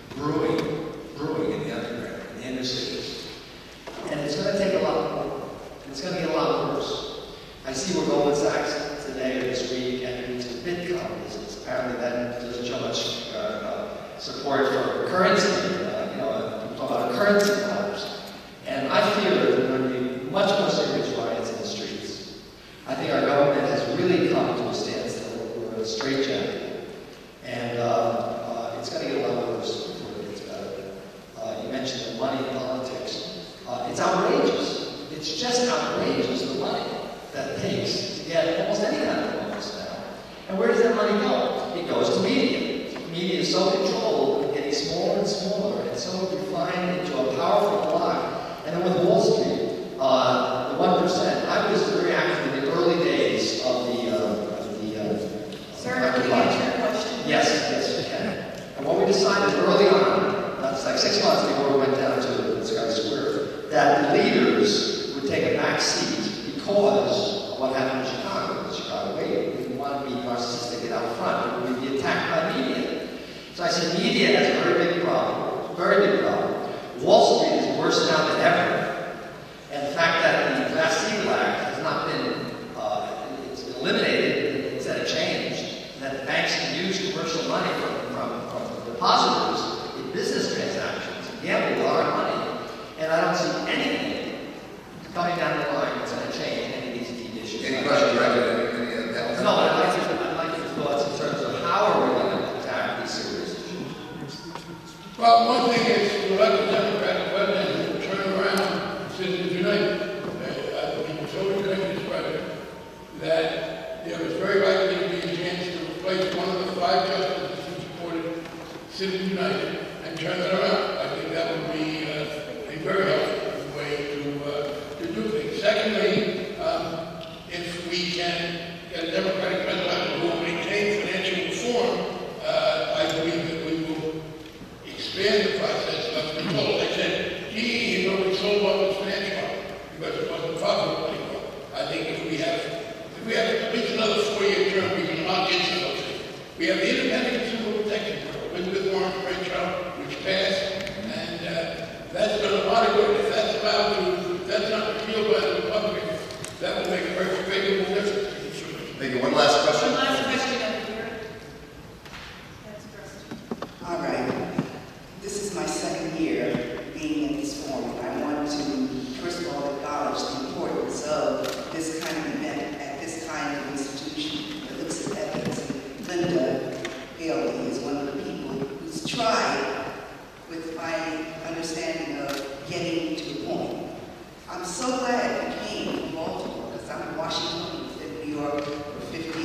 brewing in the underground, in the inner cities. And it's going to take a lot more. It's going to get a lot worse. I see where Goldman Sachs today or this week entered into the Bitcoin business. Apparently that doesn't show much support for currency. People talk about currency dollars. And I fear that there are going to be much more serious riots in the streets. I think our government has really come to a standstill. We're in a straitjacket. And it's going to get a lot worse before it gets better. You mentioned the money in politics. It's outrageous. It's just outrageous, the money that it takes to get almost any kind of office now. And where does that money go? It goes to media. Media is so controlled, and getting smaller and smaller, and so refined into a powerful block. And then with Wall Street, the 1%. I was very active in the early days of the Sir, can you answer your question? Yes, we can. And what we decided early on, that's like 6 months before we went down to Sky Square, that the leaders would take a back seat because of what happened in Chicago. The Chicago way, we didn't want to be narcissistic and out front, but we'd be attacked by media. So I said, media has a very big problem, very big problem. Wall Street is worse now than ever. And the fact that the Glass-Steagall Act has not been it's been eliminated instead of changed, and that the banks can use commercial money from depositors in business transactions, gamble with our money, and I don't see anything coming down the line that's going to change any of these key issues. Any questions, Director? No, I'd like your thoughts in terms of how are we going to attack these serious issues. Citizens United and turn it around. I think that would be a very helpful way to do things. Secondly, if we can get a Democratic president who will maintain financial reform, I believe that we will expand the process of control. I said, GE has already sold off its financial model because it wasn't profitable anymore. I think if we have at least another 4-year term, we can lock into those things. We have the Independent Consumer Protection Bureau, Elizabeth Warren's brainchild, which passed, and that's done a lot of good. If that's not repealed by the Republicans, that will make a very favorable difference to consumers. Thank you. One last question. One last question over here. All right. This is my second year being in this forum, and I want to, first of all, acknowledge the importance of this kind of event at this kind of institution that looks at ethics. Linda Haley is one of the people who's tried with my understanding of getting to the point. I'm so glad you came from Baltimore, because I'm in Washington and New York for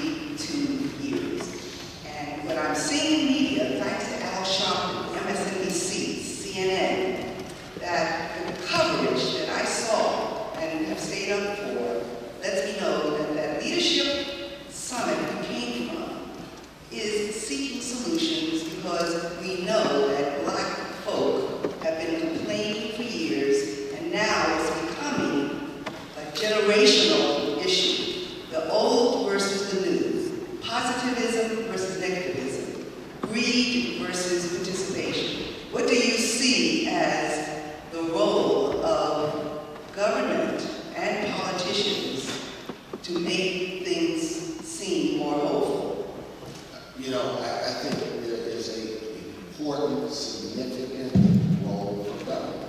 52 years. And when I'm seeing media, thanks to Al Sharpton, MSNBC, CNN, that the coverage that I saw and have stayed up for lets me know that that leadership summit we came from is seeking solutions, because we know that Black folk have been complaining for years, and now it's becoming a generational issue. The old versus the new, positivism versus negativism, greed versus participation. What do you see as the role of government and politicians to make things seem more hopeful? You know, I think there is an important, significant role for government.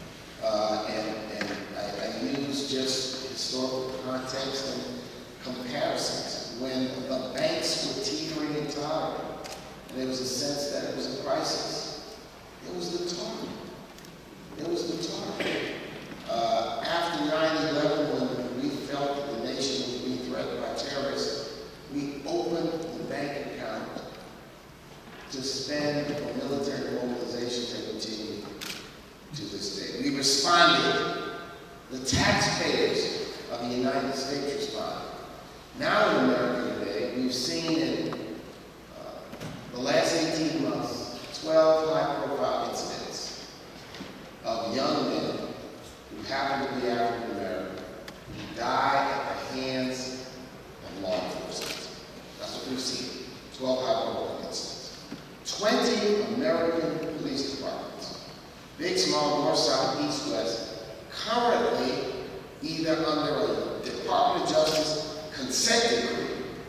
And I use just historical context and comparisons. When the banks were teetering and tottering, and there was a sense that it was a crisis, it was the target. It was the target. After 9/11, when we felt that the nation was being threatened by terrorists, we opened the bank account to spend for military mobilization that continue to this day. We responded. The taxpayers of the United States responded. Now in America today, we've seen in the last 18 months, 12 high-profile incidents of young men who happen to be African American who die at the hands of law enforcement. That's what we've seen. 12 high-profile incidents. 20 American police departments, big, small, north, south, east, west, currently either under a Department of Justice consent decree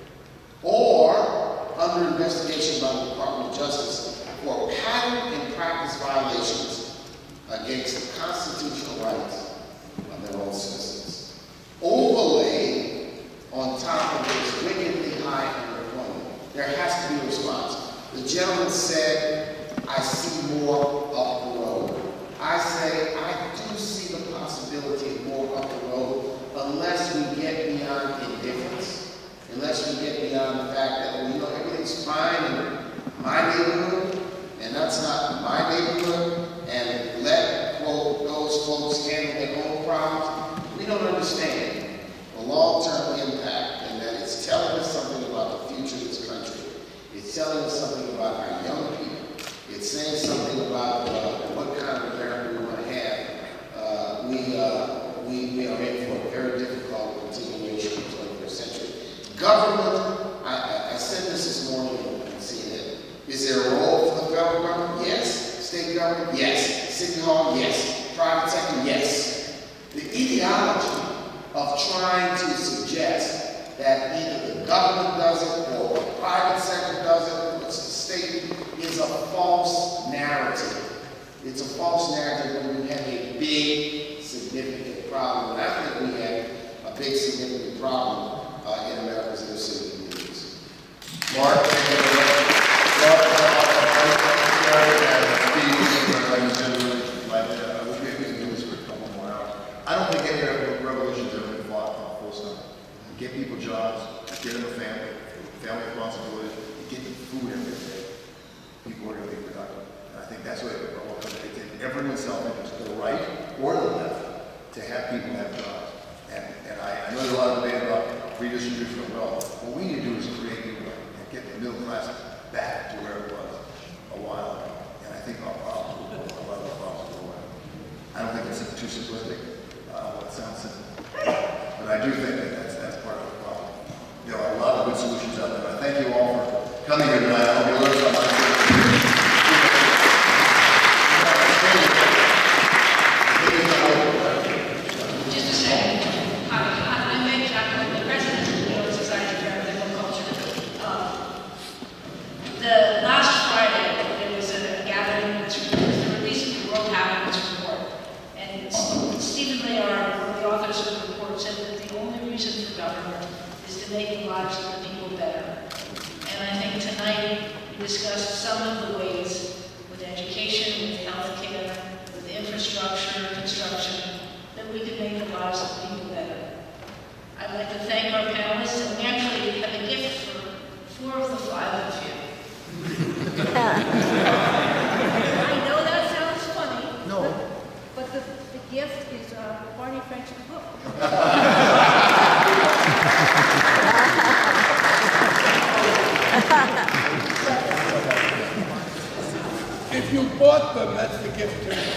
or under investigation by the Department of Justice for pattern and practice violations against the constitutional rights of their own citizens. Overlaid on top of this wickedly high unemployment, there has to be a response. The gentleman said, I see more up the road. I say, I do see the possibility of more up the road unless we get beyond indifference, unless we get beyond the fact that, you know, everything's fine in my neighborhood, and that's not my neighborhood, and let, quote, those folks handle their own problems. We don't understand the long-term impact, and that it's telling us something about the future of this country. It's telling us something about our young people. It's saying something about what kind of America we want to have. We are in for a very difficult continuation of the 21st century. Government, I said this morning on CNN. Is there a role for the federal government? Yes. State government? Yes. City hall? Yes. Private sector? Yes. The ideology of trying to suggest that either the government does it or the private sector does it, or it's the state, is a false narrative. It's a false narrative when we have a big, significant problem. And I think we have a big, significant problem in America's inner city communities. Mark, thank you very much. I wish we could do this for a couple more hours. I don't think any revolution has ever been fought full stop. Get people jobs, get them a family responsibility, get them food every day. people are going to be productive. And I think that's what we're all coming to. It's in everyone's self-interest, to the right or to the left, to have people have jobs. And I know there's a lot of debate about redistribution of wealth. What we need to do is create new wealth and get the middle class back to where it was a while ago. And I think our problems will go, a lot of our problems will go away. I don't think it's too simplistic. It sounds simple. But I do think that that's part of the problem. There are a lot of good solutions out there. I thank you all for coming here tonight. I hope you learned something. Just a second. I'm Meg Jacqueline, the president of the New York Society for American Culture. The last Friday, there was a gathering that was the release of the World Happiness Report. And Stephen Layard, one of the authors of the report, said that the only reason for government is to make the lives of the people better. And I think tonight we discussed some of the ways with education, with healthcare, with infrastructure, construction, that we can make the lives of the people better. I'd like to thank our panelists, and we actually have a gift for 4 of the 5 of you. I know that sounds funny. No. But the gift is Barney Frank's book. If you bought them, that's the gift to you.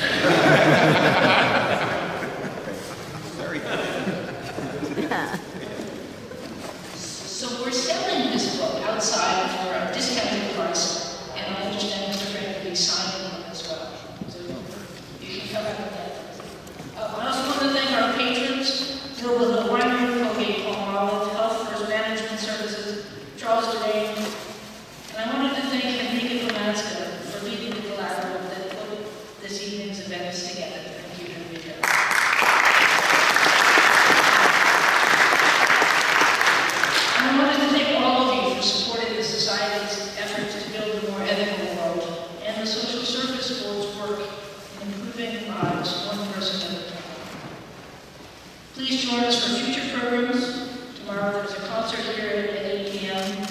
Very good. So we're selling this book outside for a discounted price, and I understand Mr. Frank will be signing one as well. So you can come out with that. I also want to thank our patrons, Bill with the Winery, Colgate, Palmolive, Health First Management Services, Charles Durain, and I wanted to thank Enrique Polanska for leading the collaborative that put this evening's events together. Thank you, Enrique. And I wanted to thank all of you for supporting the Society's efforts to build a more ethical world and the Social Service Board's work in improving lives one person at a time. Please join us for future programs. Tomorrow there's a concert here at 8 p.m.